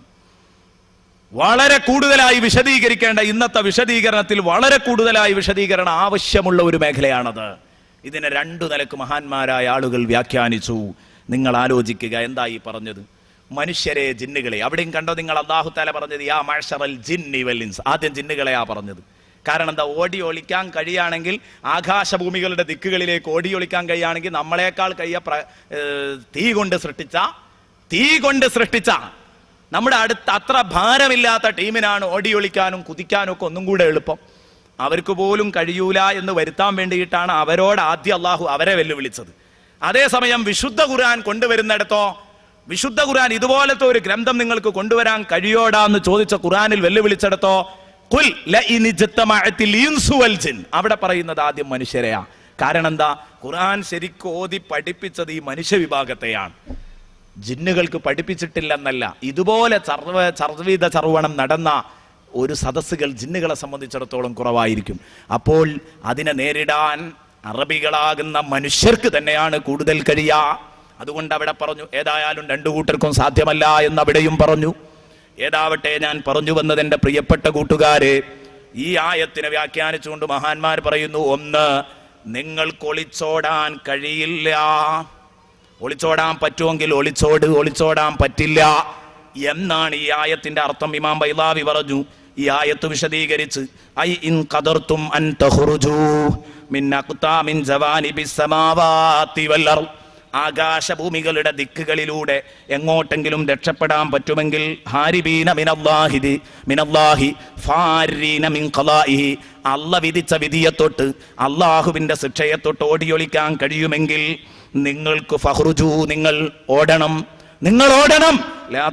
വളരെ കൂടുതലായി വിശദീകരിക്കേണ്ട, ഇന്നത്തെ വിശദീകരണത്തിൽ വളരെ കൂടുതലായി വിശദീകരണം ആവശ്യമുള്ള ഒരു മേഖലയാണത്. ഇതിനെ രണ്ടു നിലക്ക് മഹാന്മാരായ ആളുകൾ വ്യാഖ്യാനിച്ചു. നിങ്ങൾ ആലോചിക്കുക, എന്താ ഈ പറഞ്ഞത്? മനുഷ്യരെ, ജിന്നുകളെ. അവിടെയും കണ്ടോ നിങ്ങൾ അല്ലാഹു തആല പറഞ്ഞത് യാ മഅ്ശറൽ ജിന്നി വൽ ഇൻസ്. ആദ്യം ജിന്നുകളെയാ പറഞ്ഞത്. കാരണം എന്താ? ഓടി ഒളിക്കാൻ കഴിയുകയാണെങ്കിൽ, ആകാശഭൂമികളുടെ ദിക്കുകളിലേക്ക് ഓടി ഒളിക്കാൻ കഴിയുകയാണെങ്കിൽ, നമ്മളെക്കാൾ കഴിയ തീ കൊണ്ട് സൃഷ്ടിച്ച തീ കൊണ്ട് സൃഷ്ടിച്ച നമ്മുടെ അടുത്ത് അത്ര ഭാരമില്ലാത്ത ടീമിനാണ് ഓടിയൊളിക്കാനും കുതിക്കാനും ഒക്കെ ഒന്നും കൂടെ എളുപ്പം. അവർക്ക് പോലും കഴിയൂല എന്ന് വരുത്താൻ വേണ്ടിയിട്ടാണ് അവരോട് ആദ്യം അള്ളാഹു അവരെ വെല്ലുവിളിച്ചത്. അതേസമയം വിശുദ്ധ ഖുർആൻ കൊണ്ടുവരുന്നിടത്തോ, വിശുദ്ധ ഖുർആൻ ഇതുപോലത്തെ ഒരു ഗ്രന്ഥം നിങ്ങൾക്ക് കൊണ്ടുവരാൻ കഴിയോടാ എന്ന് ചോദിച്ച ഖുർആനിൽ വെല്ലുവിളിച്ചിടത്തോ ഖുൽ ലഇൻ ഇജ്തമഅത്തിൽ ഇൻസു വൽ ജിൻ, അവിടെ പറയുന്നത് ആദ്യം മനുഷ്യരെയാ. കാരണം എന്താ? ഖുർആൻ ശരിക്കും ഓതി പഠിപ്പിച്ചത് ഈ മനുഷ്യ വിഭാഗത്തെയാണ്, ജിന്നുകൾക്ക് പഠിപ്പിച്ചിട്ടില്ലെന്നല്ല. ഇതുപോലെ ചർവ ചർവീത ചർവണം നടന്ന ഒരു സദസ്സുകൾ ജിന്നുകളെ സംബന്ധിച്ചിടത്തോളം കുറവായിരിക്കും. അപ്പോൾ അതിനെ നേരിടാൻ അറബികളാകുന്ന മനുഷ്യർക്ക് തന്നെയാണ് കൂടുതൽ കഴിയുക. അതുകൊണ്ട് അവിടെ പറഞ്ഞു ഏതായാലും രണ്ടു കൂട്ടർക്കും സാധ്യമല്ല എന്ന് അവിടെയും പറഞ്ഞു. ഏതാവട്ടെ, ഞാൻ പറഞ്ഞു വന്നത് എൻ്റെ പ്രിയപ്പെട്ട കൂട്ടുകാരെ, ഈ ആയത്തിനെ വ്യാഖ്യാനിച്ചുകൊണ്ട് മഹാന്മാർ പറയുന്നു, ഒന്ന്, നിങ്ങൾക്ക് ഒളിച്ചോടാൻ കഴിയില്ല. ഒളിച്ചോടാൻ പറ്റുമെങ്കിൽ ഒളിച്ചോട്, ഒളിച്ചോടാൻ പറ്റില്ല എന്നാണ് ഈ ആയത്തിന്റെ അർത്ഥം. ഇമാം ബൈളാവി പറഞ്ഞു, ഈ ആയത്ത് വിശദീകരിച്ച് ഐ ഇൻ ഖദർതും അൻ തഖ്റുജു മിൻ അഖ്താമിൻ ജവാനിബിസ് സമാവാതി വൽ അർദ്, ആകാശഭൂമികളുടെ ദിക്കുകളിലൂടെ എങ്ങോട്ടെങ്കിലും രക്ഷപ്പെടാൻ പറ്റുമെങ്കിൽ, ഹാരിബീന മിനല്ലാഹി മിനല്ലാഹി ഫാരീന മിൻ ഖളാഇഹി, അല്ലാഹ് വിധിച്ച വിധിയെ തൊട്ട്, അല്ലാഹുവിന്റെ ശിക്ഷയെ തൊട്ട് ഓടിയൊളിക്കാൻ കഴിയുമെങ്കിൽ നിങ്ങൾക്ക് ഫഖ്റുജു, നിങ്ങൾ ഓടണം, നിങ്ങൾ ഓടണം. ലാ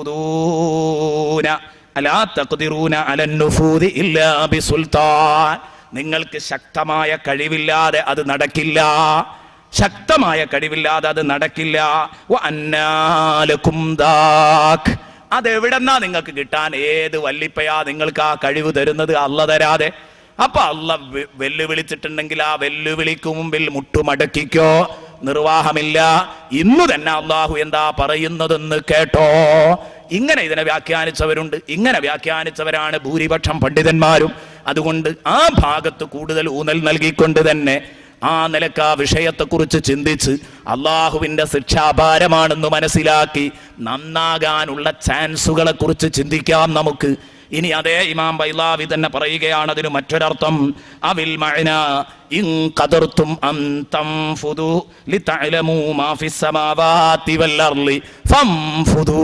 തൻഫുദൂന ലാ തഖ്ദിറൂന അലൻ നുഫൂദി ഇല്ലാ ബിസുൽത്താൻ, നിങ്ങൾക്ക് ശക്തമായ കഴിവില്ലാതെ അത് നടക്കില്ല, ശക്തമായ കഴിവില്ലാതെ അത് നടക്കില്ല. വഅന്നാലകും ദാക്, അതെവിടെന്നാ നിങ്ങൾക്ക് കിട്ടാൻ? ഏത് വല്ലിപ്പയാ നിങ്ങൾക്ക് ആ കഴിവ് തരുന്നത്? അല്ലാഹ് തരാതെ. അപ്പൊ അല്ലാഹ് വെല്ലുവിളിച്ചിട്ടുണ്ടെങ്കിൽ ആ വെല്ലുവിളിക്ക് മുമ്പിൽ മുട്ടുമടക്കിക്കോ, നിർവാഹമില്ല. ഇന്നു തന്നെ അള്ളാഹു എന്താ പറയുന്നതെന്ന് കേട്ടോ. ഇങ്ങനെ ഇതിനെ വ്യാഖ്യാനിച്ചവരുണ്ട്. ഇങ്ങനെ വ്യാഖ്യാനിച്ചവരാണ് ഭൂരിപക്ഷം പണ്ഡിതന്മാരും. അതുകൊണ്ട് ആ ഭാഗത്ത് കൂടുതൽ ഊന്നൽ നൽകിക്കൊണ്ട് തന്നെ ആ നിലക്ക് ആ വിഷയത്തെക്കുറിച്ച് ചിന്തിച്ച് അള്ളാഹുവിന്റെ ശിക്ഷാഭാരമാണെന്ന് മനസ്സിലാക്കി നന്നാകാനുള്ള ചാൻസുകളെ കുറിച്ച് ചിന്തിക്കാം നമുക്ക്. ഇനി അതേ ഇമാം ബൈളാവി തന്നെ പറയുകയാണ് അതിന് മറ്റൊരർത്ഥം, അവിൽ മഅന ഇൻ ഖദർതും അൻ തൻഫുദു ലിതഅലമു മാ ഫിസ് സമാവാതി വൽ അർളി ഫൻഫുദു.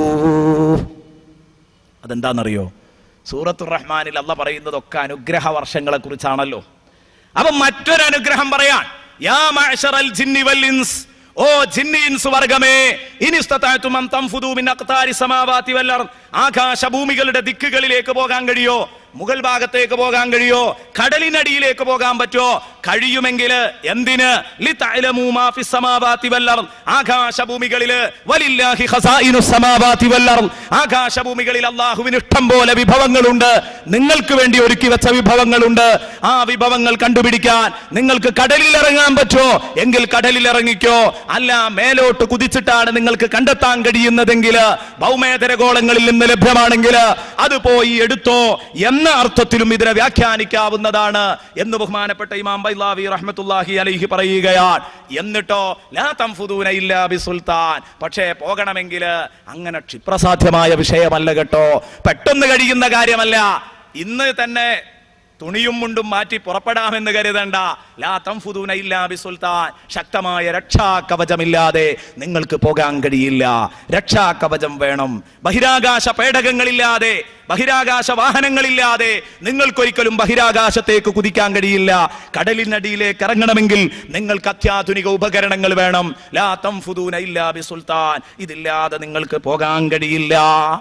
അതെന്താണെന്നറിയോ? സൂറത്തുർ റഹ്മാനിൽ അല്ലാഹ് പറയുന്നതൊക്കെ അനുഗ്രഹ വർഷങ്ങളെ കുറിച്ചാണല്ലോ. അപ്പൊ മറ്റൊരു അനുഗ്രഹം പറയാൻ, യാ മഅ്ശറൽ ജിന്നി വൽ ഇൻസ്, ഓ ജിന്നി ഇൻസ് വർഗമേ, ഇനിസ്തതഅതും അൻ തൻഫുദു മിൻ അഖ്താരി സമാവാതി വൽ അർദ്, ആകാശഭൂമികളുടെ ദിക്കുകളിലേക്ക് പോകാൻ കഴിയോ? മുകൾ ഭാഗത്തേക്ക് പോകാൻ കഴിയോ? കടലിനടിയിലേക്ക് പോകാൻ പറ്റോ? കഴിയുമെങ്കിൽ എന്തിന്? ലിതഅലമൂ മാ ഫിസ് സമാവാതി വൽ അർദ്, ആകാശഭൂമികളിൽ വലില്ലാഹി ഖസായിനുസ് സമാവാതി വൽ അർദ്, ആകാശഭൂമികളിൽ അല്ലാഹുവിന് ഇഷ്ടം പോലെ വിഭവങ്ങളുണ്ട്. നിങ്ങൾക്ക് വേണ്ടി ഒരുക്കി വെച്ച വിഭവങ്ങളുണ്ട്. ആ വിഭവങ്ങൾ കണ്ടുപിടിക്കാൻ നിങ്ങൾക്ക് കടലിൽ ഇറങ്ങാൻ പറ്റോ? എങ്കിൽ കടലിൽ ഇറങ്ങിക്കോ. അല്ല, മേലോട്ട് കുതിച്ചിട്ടാണ് നിങ്ങൾക്ക് കണ്ടെത്താൻ കഴിയുന്നതെങ്കിൽ, ഭൗമേതര ഗോളങ്ങളിൽ നിന്ന് ലഭ്യമാണെങ്കിൽ അത് പോയി എടുത്തോ എന്ന അർത്ഥത്തിലും ഇതിനെ വ്യാഖ്യാനിക്കാവുന്നതാണ് എന്ന് ബഹുമാനപ്പെട്ട ഇമാം ബൈളാവി റഹ്മത്തുള്ളാഹി അലൈഹി പറയുകയാണ്. എന്നിട്ടോ ലാ തൻഫുദൂന ഇല്ലാ ബിസുൽത്താൻ, പക്ഷേ പോകണമെങ്കിൽ അങ്ങനെ ക്ഷിപ്രസാധ്യമായ വിഷയമല്ല കേട്ടോ, പെട്ടെന്ന് കഴിയുന്ന കാര്യമല്ല. ഇന്ന് തന്നെ തുണിയും മുണ്ടും മാറ്റി പുറപ്പെടാമെന്ന് കരുതണ്ട. ലാ തൻഫുദൂന ഇല്ലാ ബിസുൽത്താൻ, ശക്തമായ രക്ഷാ കവചമില്ലാതെ നിങ്ങൾക്ക് പോകാൻ കഴിയില്ല. രക്ഷാ കവചം വേണം. ബഹിരാകാശ പേടകങ്ങളില്ലാതെ, ബഹിരാകാശ വാഹനങ്ങളില്ലാതെ നിങ്ങൾക്കൊരിക്കലും ബഹിരാകാശത്തേക്ക് കുതിക്കാൻ കഴിയില്ല. കടലിനടിയിലേക്ക് ഇറങ്ങണമെങ്കിൽ നിങ്ങൾക്ക് അത്യാധുനിക ഉപകരണങ്ങൾ വേണം. ലാ തൻഫുദൂന ഇല്ലാ ബിസുൽത്താൻ, ഇതില്ലാതെ നിങ്ങൾക്ക് പോകാൻ കഴിയില്ല.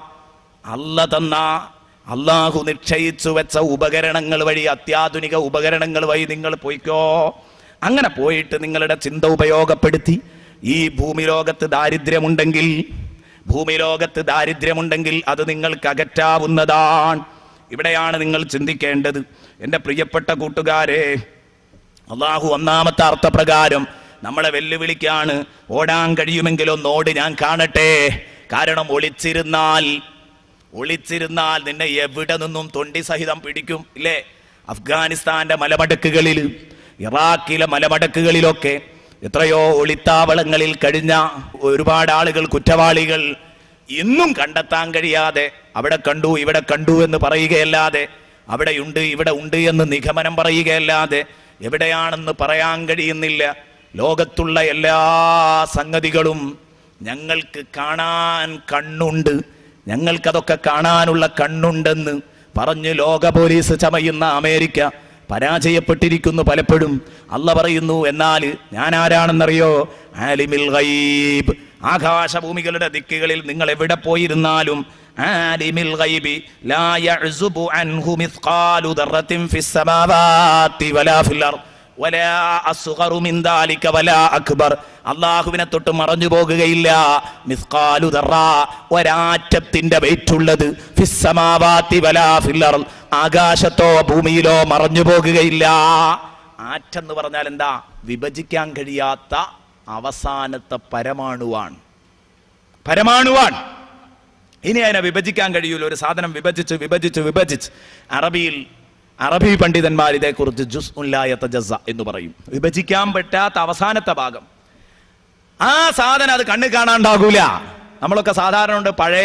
അല്ല തന്ന, അള്ളാഹു നിശ്ചയിച്ചു വെച്ച ഉപകരണങ്ങൾ വഴി, അത്യാധുനിക ഉപകരണങ്ങൾ വഴി നിങ്ങൾ പോയിക്കോ. അങ്ങനെ പോയിട്ട് നിങ്ങളുടെ ചിന്ത ഉപയോഗപ്പെടുത്തി ഈ ഭൂമി ലോകത്ത് ദാരിദ്ര്യമുണ്ടെങ്കിൽ, ഭൂമി ലോകത്ത് ദാരിദ്ര്യമുണ്ടെങ്കിൽ അത് നിങ്ങൾക്ക് അകറ്റാവുന്നതാണ്. ഇവിടെയാണ് നിങ്ങൾ ചിന്തിക്കേണ്ടത്. എൻ്റെ പ്രിയപ്പെട്ട കൂട്ടുകാരെ, അള്ളാഹു ഒന്നാമത്തെ അർത്ഥപ്രകാരം നമ്മളെ വെല്ലുവിളിക്കാണ്. ഓടാൻ കഴിയുമെങ്കിലൊന്നോട് ഞാൻ കാണട്ടെ. കാരണം ഒളിച്ചിരുന്നാൽ ഒളിച്ചിരുന്നാൽ നിന്നെ എവിടെ നിന്നും തൊണ്ടി സഹിതം പിടിക്കും, ഇല്ലേ? അഫ്ഗാനിസ്ഥാന്റെ മലമടക്കുകളിൽ, ഇറാഖിലെ മലമടക്കുകളിലൊക്കെ എത്രയോ ഒളിത്താവളങ്ങളിൽ കഴിഞ്ഞ ഒരുപാട് ആളുകൾ, കുറ്റവാളികൾ ഇന്നും കണ്ടെത്താൻ കഴിയാതെ അവിടെ കണ്ടു ഇവിടെ കണ്ടു എന്ന് പറയുകയല്ലാതെ, അവിടെയുണ്ട് ഇവിടെ ഉണ്ട് എന്ന് നിഗമനം പറയുകയല്ലാതെ എവിടെയാണെന്ന് പറയാൻ കഴിയുന്നില്ല. ലോകത്തുള്ള എല്ലാ സംഗതികളും ഞങ്ങൾക്ക് കാണാൻ കണ്ണുണ്ട്, ഞങ്ങൾക്കതൊക്കെ കാണാനുള്ള കണ്ണുണ്ടെന്ന് പറഞ്ഞ് ലോക പോലീസ് ചമയുന്ന അമേരിക്ക പരാജയപ്പെട്ടിരിക്കുന്നു പലപ്പോഴും. അല്ല പറയുന്നു, എന്നാൽ ഞാൻ ആരാണെന്നറിയോ? ആലിമിൽ ഗൈബ്, ആകാശഭൂമികളുടെ ദിക്കുകളിൽ നിങ്ങൾ എവിടെ പോയിരുന്നാലും ആലിമിൽ ഗൈബി ലാ യഅ്സുബു അൻഹു മിസ്ഖാലു ദർറത്തിൻ ഫിസ് സമാവാതി വലാ ഫിൽ അർദ് വലാ അസ്ഗറു മിൻ ദാലിക വലാ അക്ബർ. അല്ലാഹുവിനെ തൊട്ട് മറഞ്ഞു പോകുകയില്ല. മിസ്ഖാലു ദർറ, ഒരാറ്റത്തിന്റെ വെയിറ്റുള്ളത്, ഫിസ് സമാവാതി വലാ ഫിൽ അർദ്, ആകാശത്തോ ഭൂമിയിലോ മറഞ്ഞു പോകുകയില്ല. ആറ്റെന്ന് പറഞ്ഞാൽ എന്താ? വിഭജിക്കാൻ കഴിയാത്ത അവസാനത്തെ പരമാണുവാണ്. പരമാണുവാണ്. ഇനി അതിനെ വിഭജിക്കാൻ കഴിയൂല. ഒരു സാധനം വിഭജിച്ച് വിഭജിച്ച് വിഭജിച്ച് അറബിയിൽ അറബി പണ്ഡിതന്മാർ ഇതേക്കുറിച്ച് ജുസ്ഉൻ ലാ യതജസ്സ എന്ന് പറയും. വിഭജിക്കാൻ പറ്റാത്ത അവസാനത്തെ ഭാഗം. ആ സാധനം അത് കണ്ണ് കാണാണ്ടാകൂല. നമ്മളൊക്കെ സാധാരണ ഉണ്ട്, പഴയ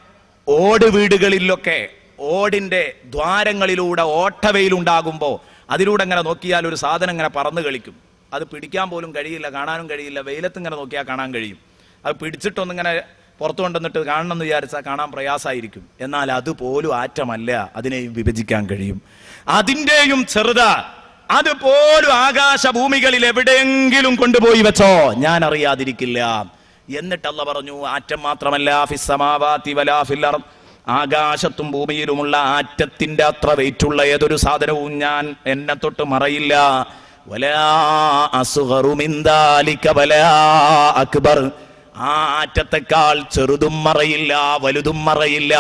ഓട് വീടുകളിലൊക്കെ ഓടിന്റെ ദ്വാരങ്ങളിലൂടെ ഓട്ടവയിലുണ്ടാകുമ്പോൾ അതിലൂടെ ഇങ്ങനെ നോക്കിയാൽ ഒരു സാധനം ഇങ്ങനെ പറന്ന് കളിക്കും. അത് പിടിക്കാൻ പോലും കഴിയില്ല, കാണാനും കഴിയില്ല. വെയിലത്ത് ഇങ്ങനെ നോക്കിയാൽ കാണാൻ കഴിയും. അത് പിടിച്ചിട്ടൊന്നിങ്ങനെ പുറത്തു കൊണ്ടുവന്നിട്ട് കാണണമെന്ന് വിചാരിച്ചാൽ കാണാൻ പ്രയാസമായിരിക്കും. എന്നാൽ അതുപോലും ആറ്റമല്ല, അതിനെയും വിഭജിക്കാൻ കഴിയും. അതിൻ്റെയും ചെറുത് അതുപോലും ആകാശഭൂമികളിൽ എവിടെയെങ്കിലും കൊണ്ടുപോയി വെച്ചോ, ഞാൻ അറിയാതിരിക്കില്ല. എന്നിട്ട് അല്ലാഹു പറഞ്ഞു, ആറ്റം മാത്രമല്ല, ഫിസ് സമാവാതി വലാ ഫിൽ അർദ്, ആകാശത്തും ഭൂമിയിലുമുള്ള ആറ്റത്തിന്റെ അത്ര വെയിറ്റുള്ള ഏതൊരു സാധനവും ഞാൻ എന്നെ തൊട്ട് മറയില്ല. വലാ അസ്ഗറു മിൻ ദാലിക വലാ അക്ബർ, ആ ആറ്റത്തെക്കാൾ ചെറുതും മറയില്ല വലുതും മറയില്ല.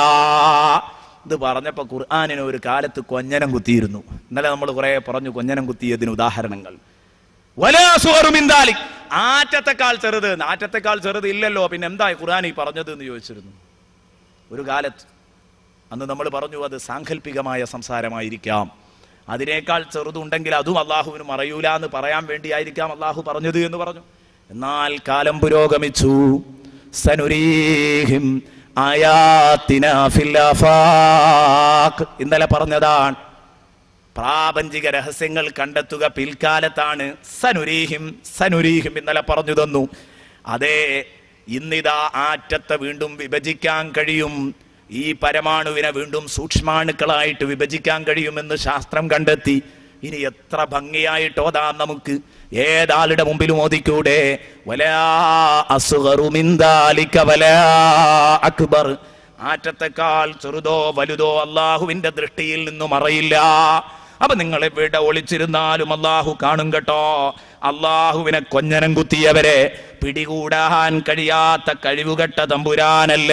ഇത് പറഞ്ഞപ്പോ ഖുർആനിന് ഒരു കാലത്ത് കൊഞ്ഞനം കുത്തിയിരുന്നു. ഇന്നലെ നമ്മൾ കുറെ പറഞ്ഞു കൊഞ്ഞനം കുത്തിയതിന് ഉദാഹരണങ്ങൾ. വലാ അസ്ഗറു മിൻ ദാലിക, ആറ്റത്തെക്കാൾ ചെറുത്. ആറ്റത്തെക്കാൾ ചെറുത് ഇല്ലല്ലോ, പിന്നെ എന്താ ഖുർആൻ ഈ പറഞ്ഞത് എന്ന് ചോദിച്ചിരുന്നു ഒരു കാലത്ത്. അന്ന് നമ്മൾ പറഞ്ഞു അത് സാങ്കല്പികമായ സംസാരമായിരിക്കാം, അതിനേക്കാൾ ചെറുതുണ്ടെങ്കിൽ അതും അള്ളാഹുവിന് മറയൂല എന്ന് പറയാൻ വേണ്ടിയായിരിക്കാം അള്ളാഹു പറഞ്ഞത് എന്ന് പറഞ്ഞു. എന്നാൽ കാലം പുരോഗമിച്ചു. സനുരീഹിം ആയാതിനാ ഫിൽ ആഫാഖ്, ഇന്നലെ പറഞ്ഞതാണ്. പ്രാപഞ്ചിക രഹസ്യങ്ങൾ കണ്ടെത്തുക പിൽക്കാലത്താണ്. സനുരീഹിം സനുരീഹിം ഇന്നലെ പറഞ്ഞു തന്നു. അതെ, ഇന്നിതാ ആറ്റത്തെ വീണ്ടും വിഭജിക്കാൻ കഴിയും. ഈ പരമാണുവിനെ വീണ്ടും സൂക്ഷ്മാണുക്കളായിട്ട് വിഭജിക്കാൻ കഴിയുമെന്ന് ശാസ്ത്രം കണ്ടെത്തി. ഇനി എത്ര ഭംഗിയായിട്ട് ഓതാം നമുക്ക്. ഏതാളുടെ മുമ്പിലും ഓതിക്കൂടെ? വലാ അസ്ഗറു മിൻ ദാലിക വലാ അക്ബർ, ആറ്റത്തെക്കാൾ ചെറുതോ വലുതോ അള്ളാഹുവിന്റെ ദൃഷ്ടിയിൽ നിന്നും മറയില്ല. അപ്പൊ നിങ്ങൾ എവിടെ ഒളിച്ചിരുന്നാലും അള്ളാഹു കാണും കേട്ടോ. അള്ളാഹുവിനെ കൊഞ്ഞനം കുത്തിയവരെ പിടികൂടാൻ കഴിയാത്ത കഴിവുകെട്ട തമ്പുരാനല്ല.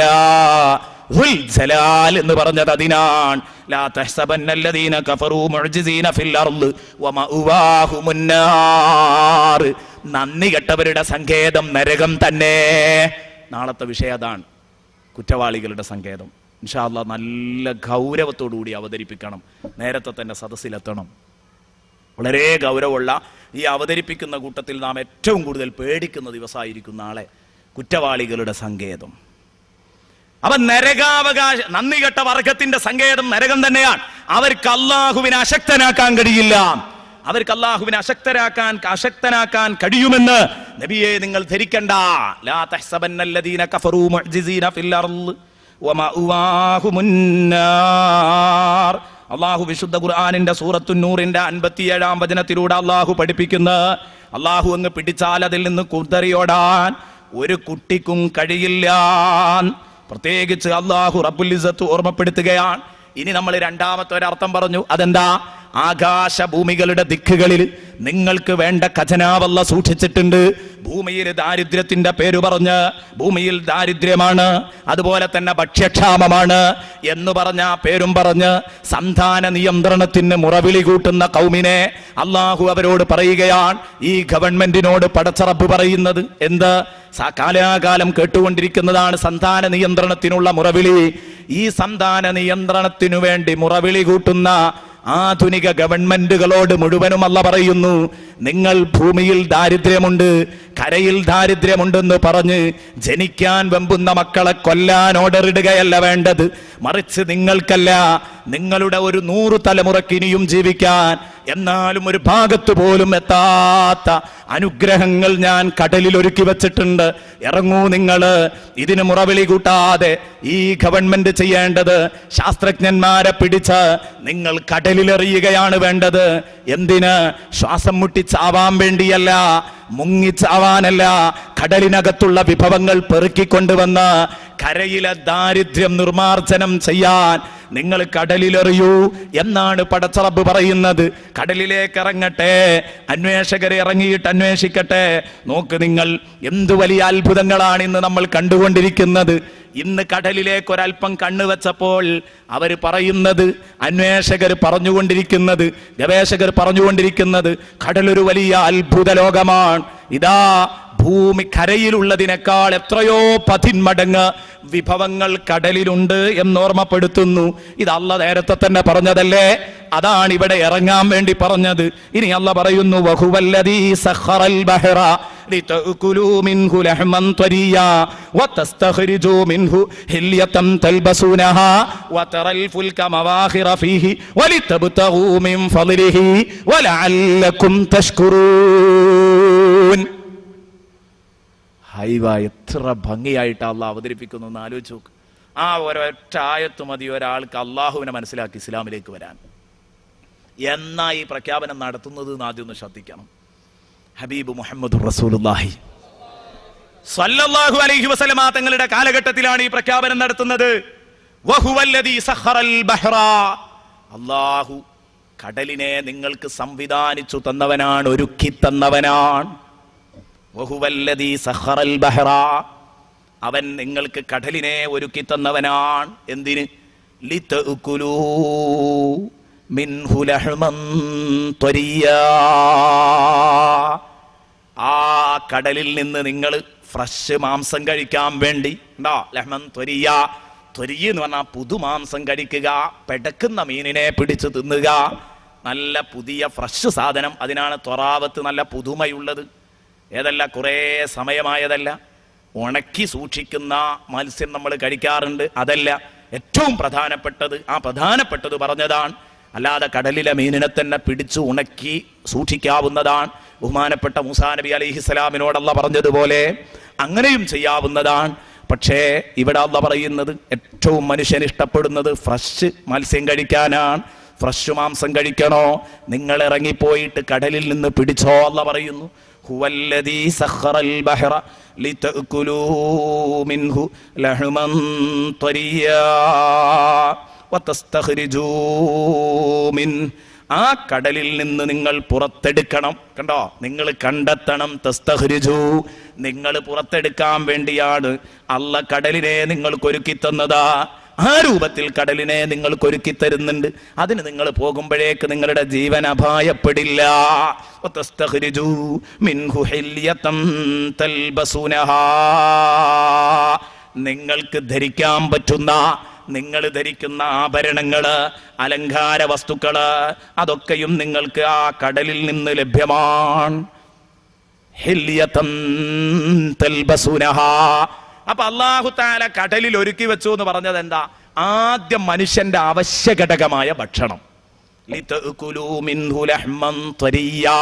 ജലാൽ എന്ന് പറഞ്ഞത് അതിനാണ്. ലാ തഹ്സബന്നല്ലദീന കഫറൂ മുഅ്ജിസീന ഫിൽ അർള് വമഅവാഹുമുന്നാർ. നന്ദി കെട്ടവരുടെ സങ്കേതം നരകം തന്നെ. നാളത്തെ വിഷയം അതാണ്, കുറ്റവാളികളുടെ സങ്കേതം. ഇൻഷാ അല്ലാഹ് നല്ല ഗൗരവത്തോടുകൂടി അവതരിപ്പിക്കണം. നേരത്തെ തന്നെ സദസ്സിലെത്തണം. വളരെ ഗൗരവമുള്ള ഈ അവതരിപ്പിക്കുന്ന കൂട്ടത്തിൽ നാം ഏറ്റവും കൂടുതൽ പേടിക്കുന്ന ദിവസമായിരിക്കും നാളെ. കുറ്റവാളികളുടെ സങ്കേതം. അവൻ നരകാവകാശ നന്ദി കെട്ട വർഗത്തിന്റെ സങ്കേതം നരകം തന്നെയാണ്. അവർക്ക് അള്ളാഹുവിനെ അശക്തനാക്കാൻ കഴിയില്ല. അവർക്ക് അള്ളാഹുവിനെ അശക്തരാക്കാൻ അശക്തനാക്കാൻ കഴിയുമെന്ന് നബിയെ നിങ്ങൾ ധരിക്കണ്ട. ലാ തഹ്സബന്നല്ലദീന കഫറൂ മുഅ്ജിസീന ഫിൽ അർള് വമഅവാഹുമുന്നാർ. അള്ളാഹു വിശുദ്ധ ഖുർആനിന്റെ സൂറത്തുൻ നൂറിന്റെ അൻപത്തിയേഴാം വചനത്തിലൂടെ അള്ളാഹു പഠിപ്പിക്കുന്ന, അള്ളാഹു അങ്ങ് പിടിച്ചാൽ അതിൽ നിന്ന് കുതറിയോടാൻ ഒരു കുട്ടിക്കും കഴിയില്ല. പ്രത്യേകിച്ച് അള്ളാഹു റബ്ബുൽ ഇസ്സത്ത് ഓർമ്മപ്പെടുത്തുകയാണ്. ഇനി നമ്മൾ രണ്ടാമത്തെ ഒരർത്ഥം പറഞ്ഞു. അതെന്താ? ആകാശ ഭൂമികളുടെ ദിക്കുകളിൽ നിങ്ങൾക്ക് വേണ്ട ഖജനാവല്ല സൂക്ഷിച്ചിട്ടുണ്ട്. ഭൂമിയിൽ ദാരിദ്ര്യത്തിന്റെ പേര് പറഞ്ഞ് ഭൂമിയിൽ ദാരിദ്ര്യമാണ്, അതുപോലെ തന്നെ ഭക്ഷ്യക്ഷാമമാണ് എന്ന് പറഞ്ഞ പേരും പറഞ്ഞ് സന്താന നിയന്ത്രണത്തിന് മുറവിളി കൂട്ടുന്ന കൗമിനെ അള്ളാഹു അവരോട് പറയുകയാണ്. ഈ ഗവൺമെന്റിനോട് പടച്ചറബ് പറയുന്നത് എന്ത്? കാലാകാലം കേട്ടുകൊണ്ടിരിക്കുന്നതാണ് സന്താന നിയന്ത്രണത്തിനുള്ള മുറവിളി. ഈ സന്താന നിയന്ത്രണത്തിനു വേണ്ടി മുറവിളി കൂട്ടുന്ന ആധുനിക ഗവൺമെന്റുകളോട് മുഴുവനും അല്ല പറയുന്നു, നിങ്ങൾ ഭൂമിയിൽ ദാരിദ്ര്യമുണ്ട്, കരയിൽ ദാരിദ്ര്യമുണ്ടെന്ന് പറഞ്ഞ് ജനിക്കാൻ വെമ്പുന്ന മക്കളെ കൊല്ലാൻ ഓർഡറിടുകയല്ല വേണ്ടത്. മറിച്ച് നിങ്ങൾക്കല്ല, നിങ്ങളുടെ ഒരു നൂറ് തലമുറയ്ക്ക് ഇനിയും ജീവിക്കാൻ, എന്നാലും ഒരു ഭാഗത്ത് പോലും എത്താത്ത അനുഗ്രഹങ്ങൾ ഞാൻ കടലിൽ ഒരുക്കി വെച്ചിട്ടുണ്ട്. ഇറങ്ങൂ നിങ്ങള്. ഇതിന് മുറവിളി കൂട്ടാതെ ഈ ഗവൺമെന്റ് ചെയ്യേണ്ടത് ശാസ്ത്രജ്ഞന്മാരെ പിടിച്ച് നിങ്ങൾ കടലിലെറിയുകയാണ് വേണ്ടത്. എന്തിന്? ശ്വാസം മുട്ടി ചാവാൻ വേണ്ടിയല്ല, മുങ്ങിച്ചാവാനല്ല. കടലിനകത്തുള്ള വിഭവങ്ങൾ പെറുക്കിക്കൊണ്ടുവന്ന് കരയിലെ ദാരിദ്ര്യം നിർമാർജനം ചെയ്യാൻ നിങ്ങൾ കടലിലെറിയൂ എന്നാണ് പടച്ചറബ് പറയുന്നത്. കടലിലേക്ക് ഇറങ്ങട്ടെ, അന്വേഷകരെ ഇറങ്ങിയിട്ട് അന്വേഷിക്കട്ടെ. നോക്ക് നിങ്ങൾ, എന്തു വലിയ അത്ഭുതങ്ങളാണ് ഇന്ന് നമ്മൾ കണ്ടുകൊണ്ടിരിക്കുന്നത്. ഇന്ന് കടലിലേക്ക് ഒരൽപ്പം കണ്ണുവെച്ചപ്പോൾ അവർ പറയുന്നത്, അന്വേഷകർ പറഞ്ഞുകൊണ്ടിരിക്കുന്നത്, ഗവേഷകർ പറഞ്ഞുകൊണ്ടിരിക്കുന്നത്, കടലൊരു വലിയ അത്ഭുത ലോകമാണ്. ഇതാ ഭൂമി കരയിലുള്ളതിനേക്കാൾ എത്രയോ പതിന്മടങ്ങ് വിഭവങ്ങൾ കടലിലുണ്ട് എന്നോർമ്മപ്പെടുത്തുന്നു. ഇത് അല്ലാഹ് നേരത്തെ തന്നെ പറഞ്ഞതല്ലേ? അതാണ് ഇവിടെ ഇറങ്ങാൻ വേണ്ടി പറഞ്ഞത്. ഇനി അല്ലാഹ് പറയുന്നു, വഹുവല്ലദീ സഖറൽ ബഹറ ലിതഅകുലൂ മിൻഹു ലഹ്മൻ ത്വരിയാ വതസ്തഖ്രിജൂ മിൻഹു ഹില്യതൻ തൽബസൂനഹാ വതറൽ ഫുൽക മവാഖിറ ഫീഹി വലിതബ്തഗൂ മിൻ ഫളിഹി വലഅല്ലകും തഷ്കുറൂൻ. ഹൈവ, എത്ര ഭംഗിയായിട്ട് അള്ളാഹ് അവതരിപ്പിക്കുന്നു എന്ന് ആലോചിച്ച് നോക്ക്. ആ ഒരൊറ്റ ആയത്ത് മതി ഒരാൾക്ക് അള്ളാഹുവിനെ മനസ്സിലാക്കി ഇസ്ലാമിലേക്ക് വരാൻ. എന്നാ ഈ പ്രഖ്യാപനം നടത്തുന്നത് എന്ന് ആദ്യം ഒന്ന് ശ്രദ്ധിക്കണം. ഹബീബ് മുഹമ്മദ് റസൂലുള്ളാഹി സ്വല്ലല്ലാഹു അലൈഹി വസല്ലമ തങ്ങളുടെ കാലഘട്ടത്തിലാണ് ഈ പ്രഖ്യാപനം നടത്തുന്നത്. വഹുവല്ലദീ സഖറൽ ബഹ്റ. അള്ളാഹു കടലിനെ നിങ്ങൾക്ക് സംവിധാനിച്ചു തന്നവനാണ്, ഒരുക്കി തന്നവനാണ്. വഹുവല്ലദീ സഖറൽ ബഹ്റ. അവൻ നിങ്ങൾക്ക് കടലിനെ ഒരുക്കി തന്നവനാണ്. എന്തിന്? ലിതഅകുലൂ മിൻഹു ലഹ്മൻ ത്വരിയാ. ആ കടലിൽ നിന്ന് നിങ്ങൾ ഫ്രഷ് മാംസം കഴിക്കാൻ വേണ്ടി ഉണ്ടോ? ലഹ്മൻ ത്വരിയാ. ത്വരിയ എന്ന് പറഞ്ഞാൽ പുതുമാംസം കഴിക്കുക, പെടക്കുന്ന മീനിനെ പിടിച്ച് തിന്നുക. നല്ല പുതിയ ഫ്രഷ് സാധനം. അതിനാണ് ത്വറാവത്ത്, നല്ല പുതുമയുള്ളത്. ഏതല്ല, കുറേ സമയമായതല്ല. ഉണക്കി സൂക്ഷിക്കുന്ന മത്സ്യം നമ്മൾ കഴിക്കാറുണ്ട്, അതല്ല. ഏറ്റവും പ്രധാനപ്പെട്ടത്, ആ പ്രധാനപ്പെട്ടത് പറഞ്ഞതാണ്. അല്ലാതെ കടലിലെ മീനിനെ തന്നെ പിടിച്ചു ഉണക്കി സൂക്ഷിക്കാവുന്നതാണ്. ബഹുമാനപ്പെട്ട മൂസാ നബി അലൈഹിസ്സലാമിനോട് അല്ലാഹ് പറഞ്ഞതുപോലെ അങ്ങനെയും ചെയ്യാവുന്നതാണ്. പക്ഷേ ഇവിടെ അല്ലാഹ് പറയുന്നത് ഏറ്റവും മനുഷ്യൻ ഇഷ്ടപ്പെടുന്നത് ഫ്രഷ് മത്സ്യം കഴിക്കാനാണ്. ഫ്രഷ് മാംസം കഴിക്കണോ? നിങ്ങൾ ഇറങ്ങിപ്പോയിട്ട് കടലിൽ നിന്ന് പിടിച്ചോ? അല്ലാഹ് പറയുന്നു, ഹുവല്ലദീ സഖറൽ ബഹ്റ ലിതഅകുലൂ മിൻഹു ലഹ്മൻ ത്വരിയാ വതസ്തഖ്രിജൂ മിൻ, ആ കടലിൽ നിന്ന് നിങ്ങൾ പുറത്തെടുക്കണം. കണ്ടോ, നിങ്ങൾ കണ്ടെത്തണം. തസ്തഖ്രിജൂ, നിങ്ങൾ പുറത്തെടുക്കാൻ വേണ്ടിയാണ് അല്ല കടലിനെ നിങ്ങൾക്ക് ഒരുക്കി തന്നതാ. ആ രൂപത്തിൽ കടലിനെ നിങ്ങൾക്ക് ഒരുക്കി തരുന്നുണ്ട്. അതിന് നിങ്ങൾ പോകുമ്പോഴേക്ക് നിങ്ങളുടെ ജീവൻ അപായപ്പെടില്ല. വതസ്തഖ്രിജൂ മിൻഹു ഹില്യതൻ തൽബസുനഹാ, നിങ്ങൾക്ക് ധരിക്കാൻ പറ്റുന്ന, നിങ്ങൾ ധരിക്കുന്ന ആഭരണങ്ങള്, അലങ്കാര വസ്തുക്കള്, അതൊക്കെയും നിങ്ങൾക്ക് ആ കടലിൽ നിന്ന് ലഭ്യമാണ്. ഹില്യതൻ തൽബസുനഹാ. അപ്പൊ അല്ലാഹു തആല കടലിൽ ഒരുക്കി വെച്ചു എന്ന് പറഞ്ഞത് എന്താ? ആദ്യം മനുഷ്യന്റെ അവശ്യ ഘടകമായ ഭക്ഷണം. ലിതഅകുലൂ മിൻഹു ലഹ്മൻ ത്വരിയാ,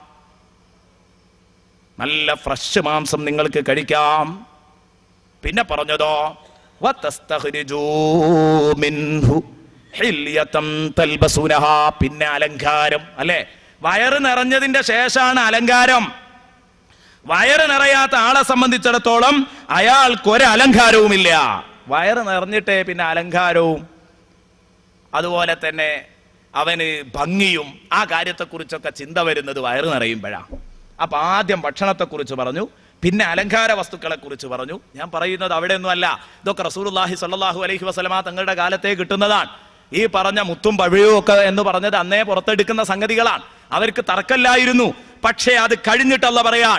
നല്ല ഫ്രഷ് മാംസം നിങ്ങൾക്ക് കഴിക്കാം. പിന്നെ പറഞ്ഞതോ വതസ്തഖ്രിജൂ മിൻഹു ഹില്യതൻ തൽബസുനഹാ, പിന്നെ അലങ്കാരം. അല്ലെ, വയറ് നിറഞ്ഞതിന്റെ ശേഷമാണ് അലങ്കാരം. വയറ് നിറയാത്ത ആളെ സംബന്ധിച്ചിടത്തോളം അയാൾക്ക് ഒരു അലങ്കാരവുമില്ല. വയറ് നിറഞ്ഞിട്ടേ പിന്നെ അലങ്കാരവും അതുപോലെ തന്നെ അവന് ഭംഗിയും ആ കാര്യത്തെക്കുറിച്ചൊക്കെ ചിന്ത വരുന്നത് വയറ് നിറയുമ്പോഴാണ്. അപ്പൊ ആദ്യം ഭക്ഷണത്തെക്കുറിച്ച് പറഞ്ഞു, പിന്നെ അലങ്കാര വസ്തുക്കളെ കുറിച്ച് പറഞ്ഞു. ഞാൻ പറയുന്നത് അവിടെയൊന്നും അല്ല, ഇതൊക്കെ റസൂലുള്ളാഹി സ്വല്ലല്ലാഹു അലൈഹി വസല്ലമ തങ്ങളുടെ കാലത്തേ കിട്ടുന്നതാണ്. ഈ പറഞ്ഞ മുത്തും പഴയും ഒക്കെ എന്ന് പറഞ്ഞത് അന്നേ പുറത്തെടുക്കുന്ന സംഗതികളാണ്. അവർക്ക് തർക്കമില്ലായിരുന്നു. പക്ഷേ അത് കഴിഞ്ഞിട്ട് അല്ലാഹു പറയാൻ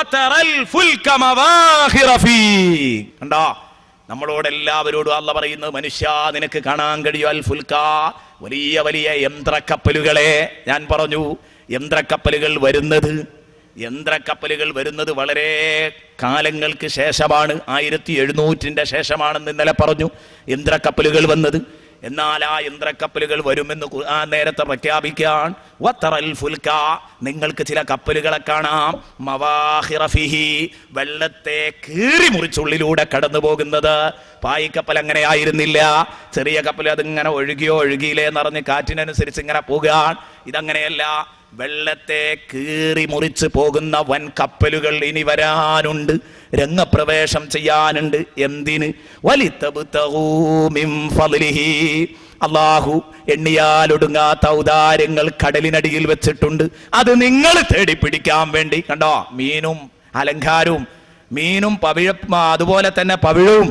കണ്ടോ, നമ്മളോട് എല്ലാവരോടും അല്ലാഹു പറയുന്നത്, മനുഷ്യ നിനക്ക് കാണാൻ കഴിയും അൽ ഫുൽക, വലിയ വലിയ യന്ത്രക്കപ്പലുകളെ. ഞാൻ പറഞ്ഞു യന്ത്രക്കപ്പലുകൾ വരുന്നത് യന്ത്രക്കപ്പലുകൾ വരുന്നത് വളരെ കാലങ്ങൾക്ക് ശേഷമാണ്. ആയിരത്തി എഴുന്നൂറ്റിന്റെ ശേഷമാണെന്ന് ഇന്നലെ പറഞ്ഞു യന്ത്രക്കപ്പലുകൾ വന്നത്. എന്നാൽ ആ യന്ത്രക്കപ്പലുകൾ വരുമെന്ന് ഖുർആൻ നേരത്തെ പ്രഖ്യാപിക്കാൻ, വതറൽ ഫുൽക, നിങ്ങൾക്ക് ചില കപ്പലുകളെ കാണാം, മവാഖിറ ഫീഹി, വെള്ളത്തെ കീറി മുറിച്ചുള്ളിലൂടെ കടന്നു പോകുന്നത്. പായിക്കപ്പൽ അങ്ങനെ ആയിരുന്നില്ല. ചെറിയ കപ്പൽ അതിങ്ങനെ ഒഴുകിയോ ഒഴുകിയില്ലേ എന്നറിഞ്ഞ് കാറ്റിനനുസരിച്ച് ഇങ്ങനെ പോകാൻ. ഇതങ്ങനെയല്ല, വെള്ളത്തെ കീറി മുറിച്ച് പോകുന്ന വൻ കപ്പലുകൾ ഇനി വരാനുണ്ട്, രംഗപ്രവേശം ചെയ്യാനുണ്ട്. എന്തിന്? വലിതബ്തഗൂ മിൻ ഫളിഹി, അല്ലാഹു എണ്ണിയാലൊടുങ്ങാത്ത ഔദാര്യങ്ങൾ കടലിനടിയിൽ വെച്ചിട്ടുണ്ട്. അത് നിങ്ങൾ തേടി പിടിക്കാൻ വേണ്ടി. കണ്ടോ, മീനും അലങ്കാരവും, മീനും പവിഴ അതുപോലെ തന്നെ പവിഴവും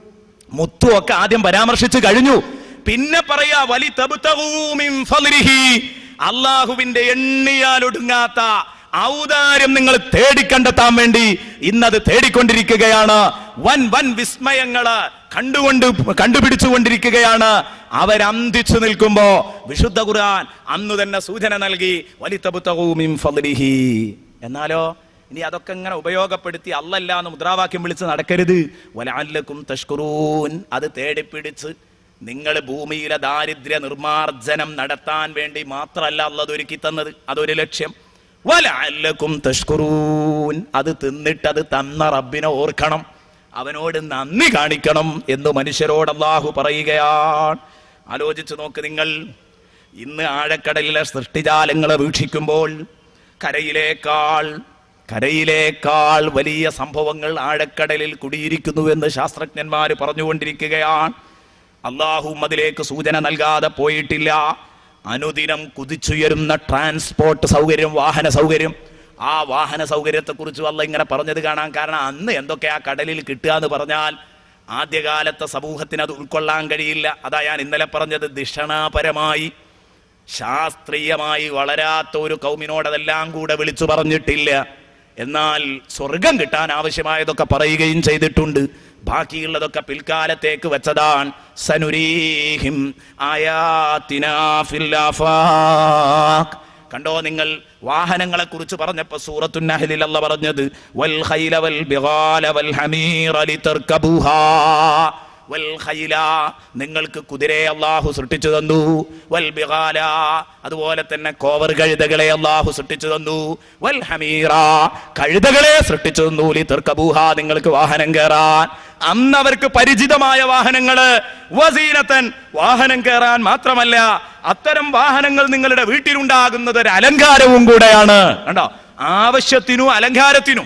മുത്തും ഒക്കെ ആദ്യം പരാമർശിച്ചു കഴിഞ്ഞു. പിന്നെ പറയാ വലിതബ്തഗൂ മിൻ ഫളിഹി, അള്ളാഹുവിന്റെ എണ്ണിയാലൊടുങ്ങാത്ത ഔദാര്യം നിങ്ങൾ തേടിക്കണ്ടെത്താൻ വേണ്ടി ഇന്നത് തേടിക്കൊണ്ടിരിക്കുകയാണ്. വൻ വൻ വിസ്മയങ്ങള് കണ്ടുകൊണ്ട് കണ്ടുപിടിച്ചുകൊണ്ടിരിക്കുകയാണ്. അവരന്തിച്ചു നിൽക്കുമ്പോ വിശുദ്ധ ഖുർആൻ അന്ന് തന്നെ സൂചന നൽകി, വലിതബ്തഗൂ മിൻ ഫളിഹി. എന്നാലോ ഇനി അതൊക്കെ ഇങ്ങനെ ഉപയോഗപ്പെടുത്തി അല്ലല്ല എന്ന് മുദ്രാവാക്യം വിളിച്ച് നടക്കരുത്. വലഅല്ലകും തഷ്കുറൂൻ, അത് തേടിപ്പിടിച്ച് നിങ്ങൾ ഭൂമിയിലെ ദാരിദ്ര്യ നിർമാർജനം നടത്താൻ വേണ്ടി മാത്രമല്ല അല്ലാഹു ഒരുക്കി തന്നത്, അതൊരു ലക്ഷ്യം. വലഅല്ലകും തഷ്കുറൂൻ, അത് തിന്നിട്ട് അത് തന്ന റബ്ബിനെ ഓർക്കണം, അവനോട് നന്ദി കാണിക്കണം എന്ന് മനുഷ്യരോട് അല്ലാഹു പറയുകയാണ്. ആലോചിച്ചു നോക്ക് നിങ്ങൾ, ഇന്ന് ആഴക്കടലിലെ സൃഷ്ടിജാലങ്ങളെ വീക്ഷിക്കുമ്പോൾ കരയിലേക്കാൾ കരയിലേക്കാൾ വലിയ സംഭവങ്ങൾ ആഴക്കടലിൽ കുടിയിരിക്കുന്നുവെന്ന് ശാസ്ത്രജ്ഞന്മാർ പറഞ്ഞുകൊണ്ടിരിക്കുകയാണ്. അള്ളാഹു അതിലേക്ക് സൂചന നൽകാതെ പോയിട്ടില്ല. അനുദിനം കുതിച്ചുയരുന്ന ട്രാൻസ്പോർട്ട് സൗകര്യം, വാഹന സൗകര്യം, ആ വാഹന സൗകര്യത്തെ കുറിച്ച് അല്ലാഹു ഇങ്ങനെ പറഞ്ഞത് കാണാൻ കാരണം അന്ന് എന്തൊക്കെ ആ കടലിൽ കിട്ടുക എന്ന് പറഞ്ഞാൽ ആദ്യകാലത്തെ സമൂഹത്തിന് അത് ഉൾക്കൊള്ളാൻ കഴിയില്ല. അതാ ഞാൻ ഇന്നലെ പറഞ്ഞത്, ദിഷണാപരമായി ശാസ്ത്രീയമായി വളരാത്ത ഒരു കൗമിനോട് അതെല്ലാം കൂടെ വിളിച്ചു പറഞ്ഞിട്ടില്ല. എന്നാൽ സ്വർഗം കിട്ടാൻ ആവശ്യമായതൊക്കെ പറയുകയും ചെയ്തിട്ടുണ്ട്. ബാക്കിയുള്ളതൊക്കെ പിൽക്കാലത്തേക്ക് വെച്ചതാണ്. സനുരീഹിം ആയാതിനാ ഫിൽ ആഫാഖ്. കണ്ടോ നിങ്ങൾ, വാഹനങ്ങളെ കുറിച്ച് പറഞ്ഞപ്പോ സൂറത്തുൻ നഹ്ലിൽ അല്ലാഹു പറഞ്ഞത് വൽ ഖൈല വൽ ബിഗാല വൽ ഹമീറ ലിതർകബൂഹാ. വൽ ഖൈല, നിങ്ങൾക്ക് കുതിരയെ അല്ലാഹു സൃഷ്ടിച്ചു തന്നു. വൽ ബിഗാല, അതുപോലെ തന്നെ കോവർ കഴുതകളെ അല്ലാഹു സൃഷ്ടിച്ചു തന്നു. വൽ ഹമീറ, കഴുതകളെ സൃഷ്ടിച്ചു തന്നു. ലിതർകബൂഹാ, നിങ്ങൾക്ക് വാഹനം കയറാൻ. അന്ന് അവർക്ക് പരിചിതമായ വാഹനങ്ങള്. വസീനത്തൻ, വാഹനം കയറാൻ മാത്രമല്ല, അത്തരം വാഹനങ്ങൾ നിങ്ങളുടെ വീട്ടിലുണ്ടാകുന്നത് ഒരു അലങ്കാരവും കൂടെയാണ്. കണ്ടോ, ആവശ്യത്തിനും അലങ്കാരത്തിനും.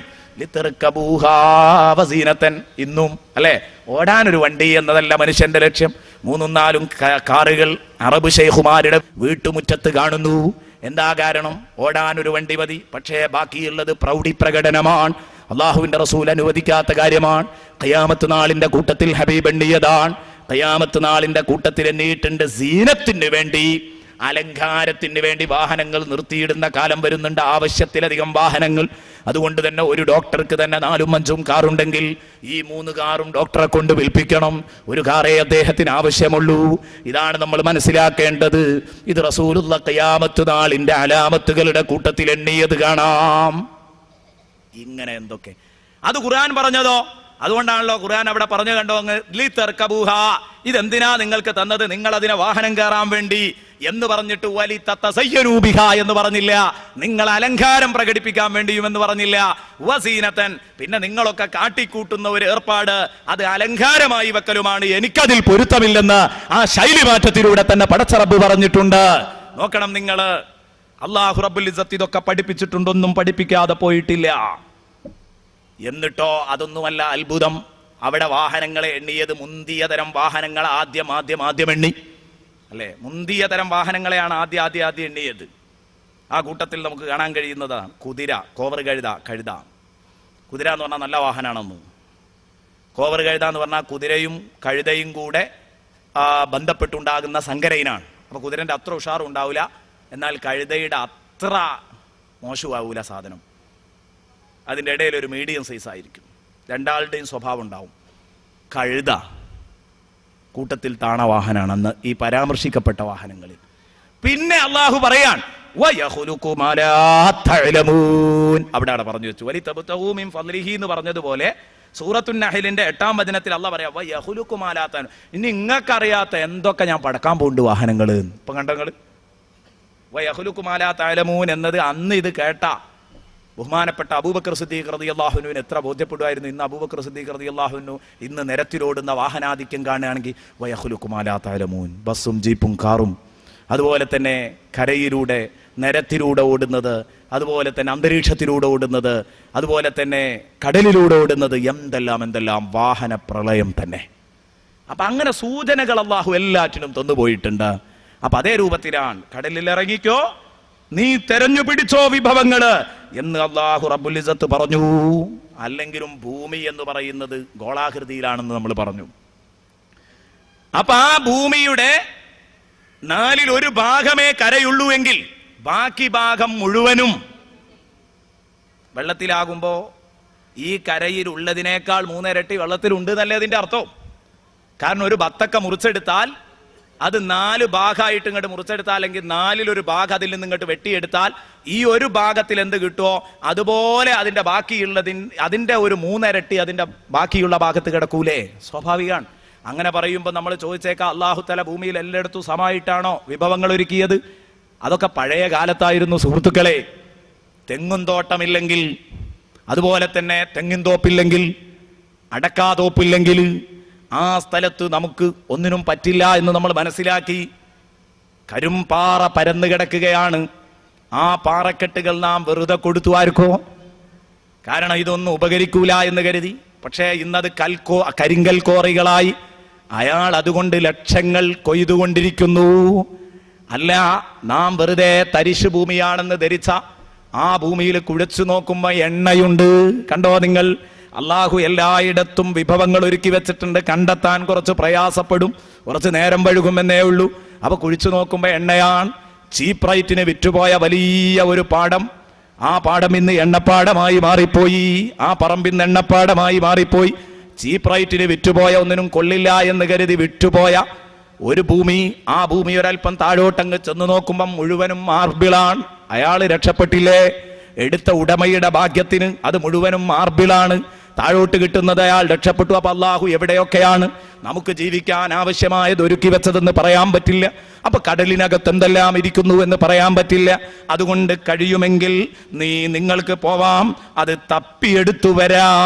ഇന്നും അല്ലെ ഓടാനൊരു വണ്ടി എന്നതല്ല മനുഷ്യന്റെ ലക്ഷ്യം. മൂന്നും നാലും കാറുകൾ അറബ് ഷെയ്ഖുമാരുടെ വീട്ടുമുറ്റത്ത് കാണുന്നു. എന്താ കാരണം? ഓടാനൊരു വണ്ടി മതി. പക്ഷേ ബാക്കിയുള്ളത് പ്രൗഢി പ്രകടനമാണ്. അള്ളാഹുവിന്റെ റസൂൽ അനുവദിക്കാത്ത കാര്യമാണ്. ഖിയാമത്ത് നാളിന്റെ കൂട്ടത്തിൽ ഹബീബ് എണ്ണിയതാണ്. ഖിയാമത്ത് നാളിന്റെ കൂട്ടത്തിൽ എണ്ണിയിട്ടുണ്ട് സീനത്തിന് വേണ്ടി, അലങ്കാരത്തിന് വേണ്ടി വാഹനങ്ങൾ നിർത്തിയിടുന്ന കാലം വരുന്നുണ്ട്. ആവശ്യത്തിലധികം വാഹനങ്ങൾ. അതുകൊണ്ട് തന്നെ ഒരു ഡോക്ടർക്ക് തന്നെ നാലും അഞ്ചും കാറുണ്ടെങ്കിൽ ഈ മൂന്ന് കാറും ഡോക്ടറെ കൊണ്ട് വിൽപ്പിക്കണം. ഒരു കാറേ അദ്ദേഹത്തിന് ആവശ്യമുള്ളൂ. ഇതാണ് നമ്മൾ മനസ്സിലാക്കേണ്ടത്. ഇത് റസൂലുള്ള ഖിയാമത്ത് നാളിന്റെ അലാമത്തുകളുടെ കൂട്ടത്തിൽ എണ്ണിയത് കാണാം. ഇങ്ങനെ എന്തൊക്കെ അത് ഖുർആൻ പറഞ്ഞതോ? അതുകൊണ്ടാണല്ലോ ഖുർആൻ അവിടെ പറഞ്ഞു കണ്ടോ അങ്ങ് ലിതർകബൂഹ, ഇതെന്തിനാ നിങ്ങൾക്ക് തന്നത്? നിങ്ങൾ അതിനെ വാഹനം കയറാൻ വേണ്ടി എന്ന് പറഞ്ഞിട്ട് വലി തതസയ്യനൂബിഹ എന്ന് പറഞ്ഞില്ല. നിങ്ങൾ അലങ്കാരം പ്രകടിപ്പിക്കാൻ വേണ്ടിയും എന്ന് പറഞ്ഞില്ല. വസീനത്തൻ, പിന്നെ നിങ്ങളൊക്കെ കാട്ടിക്കൂട്ടുന്ന ഒരു ഏർപ്പാട് അത് അലങ്കാരമായി വെക്കലുമാണ്. എനിക്കതിൽ പൊരുത്തമില്ലെന്ന് ആ ശൈലി മാറ്റത്തിലൂടെ തന്നെ പടച്ച റബ്ബ് പറഞ്ഞിട്ടുണ്ട്. നോക്കണം നിങ്ങള്, അല്ലാഹു റബ്ബുൽ ഇസ്സത്ത് ഇതൊക്കെ പഠിപ്പിച്ചിട്ടുണ്ടൊന്നും പഠിപ്പിക്കാതെ പോയിട്ടില്ല. എന്നിട്ടോ അതൊന്നുമല്ല അത്ഭുതം. അവിടെ വാഹനങ്ങളെ എണ്ണിയത് മുന്തിയ തരം വാഹനങ്ങൾ ആദ്യം ആദ്യം ആദ്യം എണ്ണി അല്ലെ. മുന്തിയ തരം വാഹനങ്ങളെയാണ് ആദ്യം ആദ്യം ആദ്യം എണ്ണിയത്. ആ കൂട്ടത്തിൽ നമുക്ക് കാണാൻ കഴിയുന്നതാണ് കുതിര, കോവർ കഴുത. കഴുത കുതിര എന്ന് പറഞ്ഞാൽ നല്ല വാഹനമാണെന്ന്. കോവർ കഴുത എന്ന് പറഞ്ഞാൽ കുതിരയും കഴുതയും കൂടെ ബന്ധപ്പെട്ടുണ്ടാകുന്ന സങ്കരയിനാണ്. അപ്പൊ കുതിരന്റെ അത്ര ഉഷാറും ഉണ്ടാവില്ല, എന്നാൽ കഴുതയുടെ അത്ര മോശമാവൂല സാധനം. അതിൻ്റെ ഇടയിൽ ഒരു മീഡിയം സൈസ് ആയിരിക്കും. രണ്ടാളുടെയും സ്വഭാവം ഉണ്ടാവും. കഴുത കൂട്ടത്തിൽ താണ വാഹനാണെന്ന് ഈ പരാമർശിക്കപ്പെട്ട വാഹനങ്ങളിൽ. പിന്നെ അള്ളാഹു പറയാൻ അവിടെയാണ് പറഞ്ഞു വെച്ചു വലി തബ്തഗൂ മിൻ ഫദ്ലിഹി എന്ന് പറഞ്ഞതുപോലെ സൂറത്തുൻ നഹ്ലിന്റെ എട്ടാം വചനത്തിൽ അള്ളാഹ് പറയാ വയഖ്ലുഖു മാ ലാ തഅലമൂൻ. ഇനി നിങ്ങൾക്കറിയാത്ത എന്തൊക്കെ ഞാൻ പടക്കാൻ പോകുന്നുണ്ട് വാഹനങ്ങൾ. ഇപ്പൊ കണ്ടങ്ങൾ വയഖ്ലുഖു മാ ലാ തഅലമൂൻ എന്നത് അന്ന് ഇത് കേട്ട ബഹുമാനപ്പെട്ട അബൂബക്കർ സിദ്ദീഖ് റളിയല്ലാഹുവിന് എത്ര ബോധ്യപ്പെടുമായിരുന്നു. ഇന്ന് അബൂബക്കർ സിദ്ദീഖ് റളിയല്ലാഹുവിനു ഇന്ന് നിരത്തിലോടുന്ന വാഹനാധിക്യം കാണുകയാണെങ്കിൽ വയഖ്ലുഖു മാ ലാ തഅലമൂൻ, ബസ്സും ജീപ്പും കാറും, അതുപോലെ തന്നെ കരയിലൂടെ നിരത്തിലൂടെ ഓടുന്നത്, അതുപോലെ തന്നെ അന്തരീക്ഷത്തിലൂടെ ഓടുന്നത്, അതുപോലെ തന്നെ കടലിലൂടെ ഓടുന്നത്, എന്തെല്ലാം എന്തെല്ലാം വാഹന പ്രളയം തന്നെ. അപ്പൊ അങ്ങനെ സൂചനകൾ അള്ളാഹു എല്ലാറ്റിനും തന്നുപോയിട്ടുണ്ട്. അപ്പൊ അതേ രൂപത്തിലാണ് കടലിൽ ഇറങ്ങിക്കോ, നീ തെരഞ്ഞു പിടിച്ചോ വിഭവങ്ങള് എന്ന് അല്ലാഹു റബ്ബുൽ ഇസ്സത്ത് പറഞ്ഞു. അല്ലെങ്കിലും ഭൂമി എന്ന് പറയുന്നത് ഗോളാകൃതിയിലാണെന്ന് നമ്മൾ പറഞ്ഞു. അപ്പൊ ആ ഭൂമിയുടെ നാലിൽ ഒരു ഭാഗമേ കരയുള്ളൂ എങ്കിൽ ബാക്കി ഭാഗം മുഴുവനും വെള്ളത്തിലാകുമ്പോ ഈ കരയിൽ ഉള്ളതിനേക്കാൾ മൂന്നിരട്ടി വെള്ളത്തിലുണ്ട് എന്നല്ലേ അതിന്റെ അർത്ഥം. കാരണം ഒരു ബത്തക്ക മുറിച്ചെടുത്താൽ അത് നാല് ഭാഗമായിട്ട് ഇങ്ങോട്ട് മുറിച്ചെടുത്താൽ, അല്ലെങ്കിൽ നാലിലൊരു ഭാഗം അതിൽ നിന്ന് ഇങ്ങോട്ട് വെട്ടിയെടുത്താൽ ഈ ഒരു ഭാഗത്തിൽ എന്ത് കിട്ടുമോ അതുപോലെ അതിന്റെ ബാക്കിയുള്ളതിൻ അതിന്റെ ഒരു മൂന്നിരട്ടി അതിന്റെ ബാക്കിയുള്ള ഭാഗത്ത് കിടക്കൂലേ? സ്വാഭാവികമാണ്. അങ്ങനെ പറയുമ്പോൾ നമ്മൾ ചോദിച്ചേക്കാം, അല്ലാഹു തആല ഭൂമിയിൽ എല്ലായിടത്തും സമായിട്ടാണോ വിഭവങ്ങൾ ഒരുക്കിയത്? അതൊക്കെ പഴയ കാലത്തായിരുന്നു സുഹൃത്തുക്കളെ. തെങ്ങും തോട്ടമില്ലെങ്കിൽ, അതുപോലെ തന്നെ തെങ്ങിൻ തോപ്പില്ലെങ്കിൽ, അടക്കാതോപ്പില്ലെങ്കിൽ ആ സ്ഥലത്ത് നമുക്ക് ഒന്നിനും പറ്റില്ല എന്ന് നമ്മൾ മനസ്സിലാക്കി. കരുംപാറ പരന്നു കിടക്കുകയാണ്. ആ പാറക്കെട്ടുകൾ നാം വെറുതെ കൊടുത്തു ആർക്കോ? കാരണം ഇതൊന്നും ഉപകരിക്കൂല എന്ന് കരുതി. പക്ഷേ ഇന്നത് കൽക്കോ കരിങ്കൽ കോറികളായി അയാൾ അതുകൊണ്ട് ലക്ഷങ്ങൾ കൊയ്തുകൊണ്ടിരിക്കുന്നു. അല്ല, നാം വെറുതെ തരിശു ഭൂമിയാണെന്ന് ധരിച്ച ആ ഭൂമിയിൽ കുഴച്ചു നോക്കുമ്പോ എണ്ണയുണ്ട്. കണ്ടോ നിങ്ങൾ? അള്ളാഹു എല്ലായിടത്തും വിഭവങ്ങൾ ഒരുക്കി വെച്ചിട്ടുണ്ട്. കണ്ടെത്താൻ കുറച്ച് പ്രയാസപ്പെടും, കുറച്ച് നേരം വഴുകുമെന്നേ ഉള്ളൂ. അപ്പൊ കുഴിച്ചു നോക്കുമ്പോ എണ്ണയാണ്. ചീപ്പ് റൈറ്റിന് വിറ്റുപോയ വലിയ ഒരു പാടം, ആ പാടം ഇന്ന് എണ്ണപ്പാടമായി മാറിപ്പോയി. ആ പറമ്പിന്ന് എണ്ണപ്പാടമായി മാറിപ്പോയി. ചീപ്പ് റൈറ്റിന് വിറ്റുപോയ, ഒന്നിനും കൊള്ളില്ല എന്ന് കരുതി വിറ്റുപോയ ഒരു ഭൂമി, ആ ഭൂമി ഒരൽപ്പം താഴോട്ടങ്ങ് ചെന്ന് നോക്കുമ്പം മുഴുവനും മാർബിളാണ്. അയാൾ രക്ഷപ്പെട്ടില്ലേ? എടുത്ത ഉടമയുടെ ഭാഗ്യത്തിന് അത് മുഴുവനും മാർബിളാണ്. താഴോട്ട് കിട്ടുന്നത് അയാൾ രക്ഷപ്പെട്ടു. അപ്പൊ അള്ളാഹു എവിടെയൊക്കെയാണ് നമുക്ക് ജീവിക്കാൻ ആവശ്യമായത് ഒരുക്കി വെച്ചതെന്ന് പറയാൻ പറ്റില്ല. അപ്പൊ കടലിനകത്ത് എന്തെല്ലാം ഇരിക്കുന്നു എന്ന് പറയാൻ പറ്റില്ല. അതുകൊണ്ട് കഴിയുമെങ്കിൽ നീ നിങ്ങൾക്ക് പോവാം, അത് തപ്പിയെടുത്തു വരാം.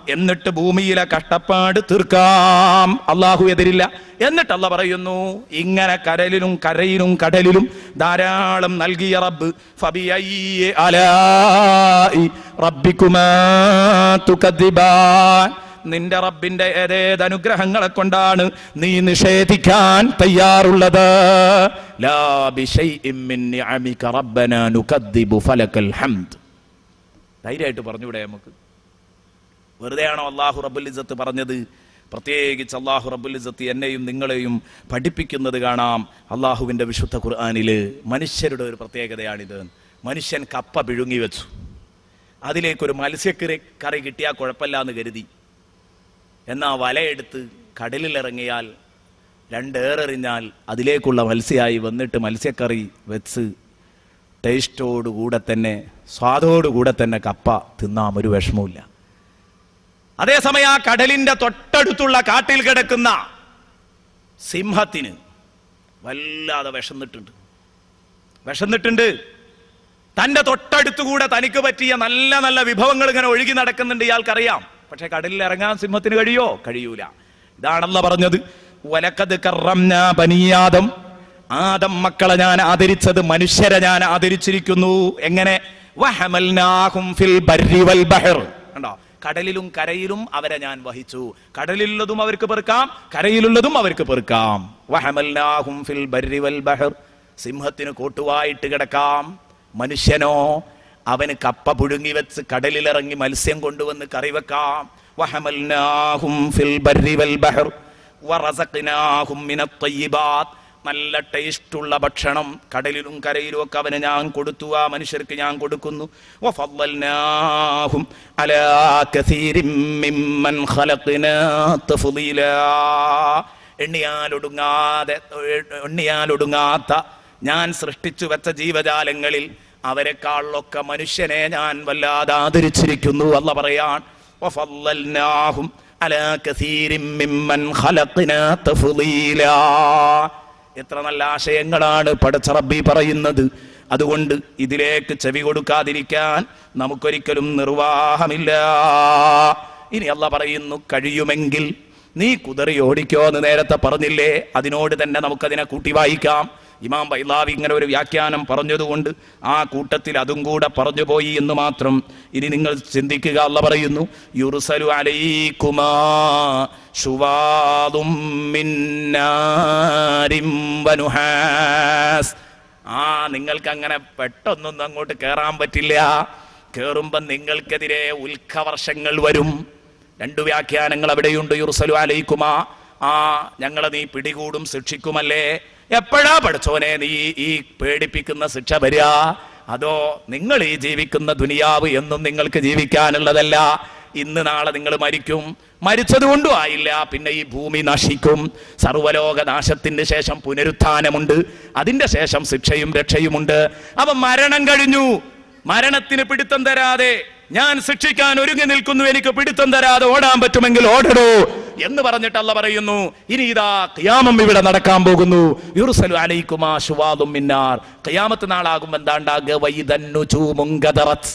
എന്നിട്ട് ഭൂമിയിലെ കഷ്ടപ്പാട് തീർക്കാം. അള്ളാഹു എതിരില്ല. എന്നിട്ട് അള്ളാഹ് പറയുന്നു, ഇങ്ങനെ കരലിലും കരയിലും കടലിലും ധാരാളം നൽകിയ റബ്ബ് ഫബിഅയ്യി അലാഇ റബ്ബികുമാ തുകദ്ദിബാൻ, നിന്റെ റബ്ബിന്റെ ഏതേത് അനുഗ്രഹങ്ങളെ കൊണ്ടാണ് നീ നിഷേധിക്കാൻ തയ്യാറുള്ളത്? ലാ ബിശൈഇൻ മിൻ നിഅമിക റബ്ബനാ നുകദ്ദിബു ഫലകൽ ഹംദ്. ധൈര്യമായിട്ട് പറഞ്ഞൂടെ നമുക്ക്? വെറുതെയാണോ അല്ലാഹു റബ്ബുൽ ഇസ്സത്ത് പറഞ്ഞത്? പ്രത്യേകിച്ച് അല്ലാഹു റബ്ബുൽ ഇസ്സത്ത് എന്നെയും നിങ്ങളെയും പഠിപ്പിക്കുന്നത് കാണാം അല്ലാഹുവിൻ്റെ വിശുദ്ധ ഖുർആനില്. മനുഷ്യരുടെ ഒരു പ്രത്യേകതയാണിത്. മനുഷ്യൻ കപ്പ പിഴുങ്ങി വെച്ചു, അതിലേക്കൊരു മത്സ്യക്കറി കറി കിട്ടിയാൽ കുഴപ്പമില്ല എന്ന് കരുതി. എന്നാ വലയെടുത്ത് കടലിലിറങ്ങിയാൽ രണ്ടേറെറിഞ്ഞാൽ അതിലേക്കുള്ള മത്സ്യമായി വന്നിട്ട് മത്സ്യക്കറി വെച്ച് ടേസ്റ്റോടുകൂടെ തന്നെ സ്വാദോടുകൂടെ തന്നെ കപ്പ തിന്നാം, ഒരു വിഷമവുമില്ല. അതേസമയം ആ കടലിന്റെ തൊട്ടടുത്തുള്ള കാട്ടിൽ കിടക്കുന്ന സിംഹത്തിന് വല്ലാതെ വിശന്നിട്ടുണ്ട് വിശന്നിട്ടുണ്ട് തന്റെ തൊട്ടടുത്തുകൂടെ തനിക്ക് പറ്റിയ നല്ല നല്ല വിഭവങ്ങൾ ഇങ്ങനെ ഒഴുകി നടക്കുന്നുണ്ട്, ഇയാൾക്കറിയാം. പക്ഷെ കടലിൽ ഇറങ്ങാൻ സിംഹത്തിന് കഴിയോ? കഴിയൂല. ഇതാണല്ലോ പറഞ്ഞത്, വലഖദ് കറംനാ ബനീ ആദം, ആദം മക്കളെ ഞാൻ ആദരിച്ചത് മനുഷ്യരെ ഞാൻ ആദരിച്ചിരിക്കുന്നു. എങ്ങനെ? വഹമൽനാഹും ഫിൽ ബർരി വൽ ബഹർ. കണ്ടോ, കടലിലും കരയിലും അവരെ ഞാൻ വഹിച്ചു. കടലിലുള്ളതും അവർക്ക് പെറുക്കാം, കരയിലുള്ളതും അവർക്ക് പെറുക്കാം. വഹമൽനാഹും ഫിൽ ബർരി വൽ ബഹർ. സിംഹത്തിന് കോട്ടുവായിട്ട് കിടക്കാം, മനുഷ്യനോ അവന് കപ്പ പുഴുങ്ങി വെച്ച് കടലിലിറങ്ങി മത്സ്യം കൊണ്ടുവന്ന് കറി വെക്കാം. വഹമൽനാഹും ഫിൽ ബർരി വൽ ബഹർ വറസഖ്നാഹും മിനത് ത്വയ്യിബാത്ത്. നല്ല ടേസ്റ്റുള്ള ഭക്ഷണം കടലിലും കരയിലും ഒക്കെ അവന് ഞാൻ കൊടുത്തു, ആ മനുഷ്യർക്ക് ഞാൻ കൊടുക്കുന്നു. വഫദ്ദൽനാഹും അലാ കസീരിൻ മിമ്മൻ ഖലഖ്നാ തഫ്ദീലാ. എണ്ണിയാലൊടുങ്ങാതെ എണ്ണിയാലൊടുങ്ങാത്ത ഞാൻ സൃഷ്ടിച്ചു വെച്ച ജീവജാലങ്ങളിൽ അവരെക്കാളൊക്കെ മനുഷ്യനെ ഞാൻ വല്ലാതെ ആദരിച്ചിരിക്കുന്നു. അല്ലാഹ് പറയാൻ വഫദ്ദൽനാഹും അലാ കസീരിൻ മിമ്മൻ ഖലഖ്നാ തഫ്ദീലാ. എത്ര നല്ല ആശയങ്ങളാണ് പടച്ച റബ്ബി പറയുന്നത്. അതുകൊണ്ട് ഇതിലേക്ക് ചെവി കൊടുക്കാതിരിക്കാൻ നമുക്കൊരിക്കലും നിർവാഹമില്ല. ഇനി അല്ലാഹ് പറയുന്നു, കഴിയുമെങ്കിൽ നീ കുതറി ഓടിക്കോ എന്ന് നേരത്തെ പറഞ്ഞില്ലേ, അതിനോട് തന്നെ നമുക്കതിനെ കൂട്ടി വായിക്കാം. ഇമാം ബൈളാവി ഇങ്ങനെ ഒരു വ്യാഖ്യാനം പറഞ്ഞതുകൊണ്ട് ആ കൂട്ടത്തിൽ അതും കൂടെ പറഞ്ഞു പോയി എന്ന് മാത്രം. ഇനി നിങ്ങൾ ചിന്തിക്കുക, അല്ലാഹ് പറയുന്നു, യുർസലു അലൈകുമാ ശുവാദും മിൻ നാരിൻ വനുഹാസ്. ആ നിങ്ങൾക്ക് അങ്ങനെ പെട്ടെന്നൊന്നും അങ്ങോട്ട് കയറാൻ പറ്റില്ല. കയറുമ്പം നിങ്ങൾക്കെതിരെ ഉൽക്കവർഷങ്ങൾ വരും. രണ്ടു വ്യാഖ്യാനങ്ങൾ അവിടെയുണ്ട്. യുർസലു അലൈകുമാ, ആ ഞങ്ങളെ നീ പിടികൂടും ശിക്ഷിക്കുമല്ലേ. എപ്പോഴാ പഠിച്ചോനെ നീ ഈ പേടിപ്പിക്കുന്ന ശിക്ഷ വരിക? അതോ നിങ്ങൾ ഈ ജീവിക്കുന്ന ദുനിയാവ് എന്നും നിങ്ങൾക്ക് ജീവിക്കാനുള്ളതല്ല. ഇന്ന് നാളെ നിങ്ങൾ മരിക്കും, മരിച്ചതുകൊണ്ടും ആയില്ല, പിന്നെ ഈ ഭൂമി നശിക്കും. സർവലോക നാശത്തിന് ശേഷം പുനരുത്ഥാനമുണ്ട്, അതിന്റെ ശേഷം ശിക്ഷയും രക്ഷയുമുണ്ട്. അപ്പൊ മരണം കഴിഞ്ഞു, മരണത്തിന് പിടുത്തം തരാതെ ഞാൻ ശിക്ഷിക്കാൻ ഒരുങ്ങി നിൽക്കുന്നു, എനിക്ക് പിടുത്തം തരാതെ ഓടാൻ പറ്റുമെങ്കിൽ ഓടടോ എന്ന് പറഞ്ഞിട്ട് അല്ലാഹ് പറയുന്നു, ഇനി ഇതാ ഖിയാമം ഇവിടെ നടക്കാൻ പോകുന്നു. യുർസലു അലൈകുമാ ശുവാദും മിൻ നാർ. ഖിയാമത്ത് നാളാകും എന്താണ്ടാകുക? വൈദന്നുജൂമുൻ ഗദറത്.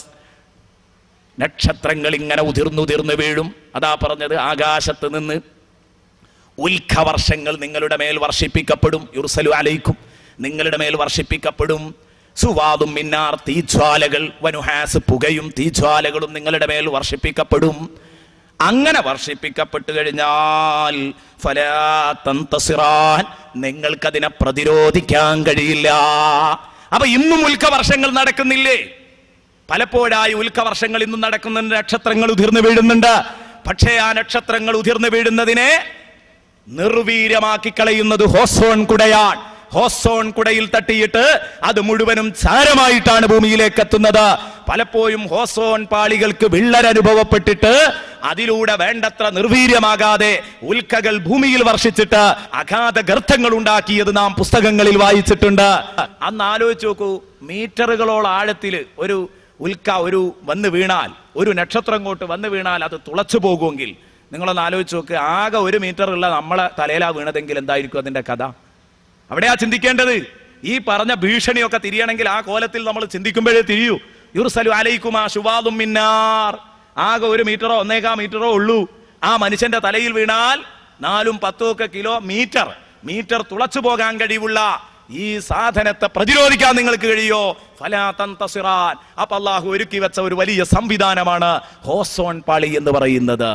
നക്ഷത്രങ്ങൾ ഇങ്ങനെ ഉതിർന്നുതിർന്ന് വീഴും. അതാ പറഞ്ഞത്, ആകാശത്ത് നിന്ന് ഉൽക്കവർഷങ്ങൾ നിങ്ങളുടെ മേൽ വർഷിപ്പിക്കപ്പെടും. യുർസലു അലൈക്കും, നിങ്ങളുടെ മേൽ വർഷിപ്പിക്കപ്പെടും. സുവാദും മിന്നാർ, തീജ്വാലകൾ. വനുഹാസ്, പുകയും തീജ്വാലകളും നിങ്ങളുടെ മേൽ വർഷിപ്പിക്കപ്പെടും. അങ്ങനെ വർഷിപ്പിക്കപ്പെട്ടു കഴിഞ്ഞാൽ ഫലാ തന്തസിറാൻ, നിങ്ങൾക്കതിനെ പ്രതിരോധിക്കാൻ കഴിയില്ല. അപ്പൊ ഇന്നും ഉൽക്കവർഷങ്ങൾ നടക്കുന്നില്ലേ? പലപ്പോഴായി ഉൽക്കവർഷങ്ങൾ ഇന്നും നടക്കുന്നുണ്ട്. നക്ഷത്രങ്ങൾ ഉതിർന്നു വീഴുന്നുണ്ട്. പക്ഷേ ആ നക്ഷത്രങ്ങൾ ഉതിർന്നു വീഴുന്നതിനെ നിർവീര്യമാക്കി കളയുന്നത് ഹോസോൺ കുടയാണ്. ഹോസോൺ കുടയിൽ തട്ടിയിട്ട് അത് മുഴുവനും ചാരമായിട്ടാണ് ഭൂമിയിലേക്ക് എത്തുന്നത്. പലപ്പോഴും ഹോസോൺ പാളികൾക്ക് വിള്ളൽ അനുഭവപ്പെട്ടിട്ട് അതിലൂടെ വേണ്ടത്ര നിർവീര്യമാകാതെ ഉൽക്കകൾ ഭൂമിയിൽ വർഷിച്ചിട്ട് അഗാധ ഗർത്തങ്ങൾ ഉണ്ടാക്കിയത് നാം പുസ്തകങ്ങളിൽ വായിച്ചിട്ടുണ്ട്. അന്ന് ആലോചിച്ച് നോക്കൂ, മീറ്ററുകളോളം ആഴത്തില് ഒരു ഉൽക്ക ഒരു വന്ന് വീണാൽ, ഒരു നക്ഷത്രം ഇങ്ങോട്ട് വന്ന് വീണാൽ അത് തുളച്ചു പോകുമെങ്കിൽ നിങ്ങളൊന്ന് ആലോചിച്ച് നോക്ക്. ആകെ ഒരു മീറ്റർ ഉള്ള നമ്മളെ തലയിലാ വീണതെങ്കിൽ എന്തായിരിക്കും അതിന്റെ കഥ? അവിടെയാ ചിന്തിക്കേണ്ടത്. ഈ പറഞ്ഞ ഭീഷണിയൊക്കെ തിരിയണമെങ്കിൽ ആ കോലത്തിൽ നമ്മൾ ചിന്തിക്കുമ്പോഴേ തിരിയൂ. യുർസലു അലൈകുമാ ശുവാദും മിൻ നാർ. ആകെ ഒരു മീറ്ററോ ഒന്നേകാൽ മീറ്ററോ ഉള്ളൂ. ആ മനുഷ്യന്റെ തലയിൽ വീണാൽ നാലും പത്തും ഒക്കെ കിലോ മീറ്റർ മീറ്റർ തുളച്ചു പോകാൻ കഴിവുള്ള ഈ സാധനത്തെ പ്രതിരോധിക്കാൻ നിങ്ങൾക്ക് കഴിയോ? ഫലാ തന്തസിറാൻ. അപ്പൊ അള്ളാഹു ഒരുക്കി വെച്ച ഒരു വലിയ സംവിധാനമാണ് ഓസോൺ പാളി എന്ന് പറയുന്നത്.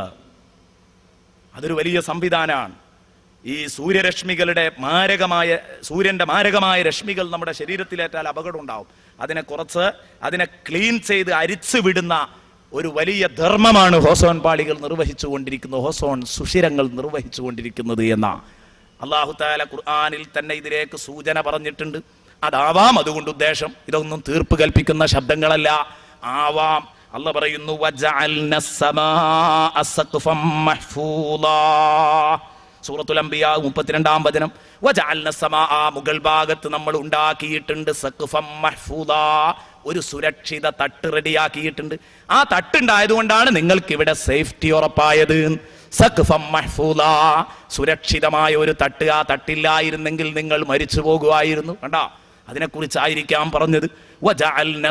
അതൊരു വലിയ സംവിധാനമാണ്. ഈ സൂര്യരശ്മികളുടെ മാരകമായ സൂര്യന്റെ മാരകമായ രശ്മികൾ നമ്മുടെ ശരീരത്തിലേറ്റാൽ അപകടം ഉണ്ടാവും. അതിനെ കുറച്ച് അതിനെ ക്ലീൻ ചെയ്ത് അരിച്ചു വിടുന്ന ഒരു വലിയ ധർമ്മമാണ് ഓസോൺ പാളികൾ നിർവഹിച്ചു കൊണ്ടിരിക്കുന്നത്, ഓസോൺ സുഷിരങ്ങൾ നിർവഹിച്ചു കൊണ്ടിരിക്കുന്നത് എന്ന അല്ലാഹു തആല ഖുർആനിൽ തന്നെ ഇതിലേക്ക് സൂചന പറഞ്ഞിട്ടുണ്ട്. അതാവാം അതുകൊണ്ട് ഉദ്ദേശം ഇതൊന്നും തീർപ്പ് കൽപ്പിക്കുന്ന ശബ്ദങ്ങളല്ല. ആവാം. അല്ലാഹു പറയുന്നു വജഅൽന സമാഅ സഖഫൻ മഹ്ഫൂളാ. സൂറത്തുൽ അംബിയാ മുപ്പത്തിരണ്ടാം വചനം. വജഅൽന സമാഅ, മുകൾ ഭാഗത്ത് നമ്മൾ ഉണ്ടാക്കിയിട്ടുണ്ട് സഖഫൻ മഹ്ഫൂളാ, ഒരു സുരക്ഷിത തട്ട് റെഡിയാക്കിയിട്ടുണ്ട്. ആ തട്ടുണ്ടായതുകൊണ്ടാണ് നിങ്ങൾക്ക് ഇവിടെ സേഫ്റ്റി ഉറപ്പായത്. സഖഫൻ മഹ്ഫൂളാ, സുരക്ഷിതമായ ഒരു തട്ട്. ആ തട്ടില്ലായിരുന്നെങ്കിൽ നിങ്ങൾ മരിച്ചു പോകുമായിരുന്നു. കണ്ടോ, അതിനെക്കുറിച്ചായിരിക്കാം പറഞ്ഞത്. വജഅൽന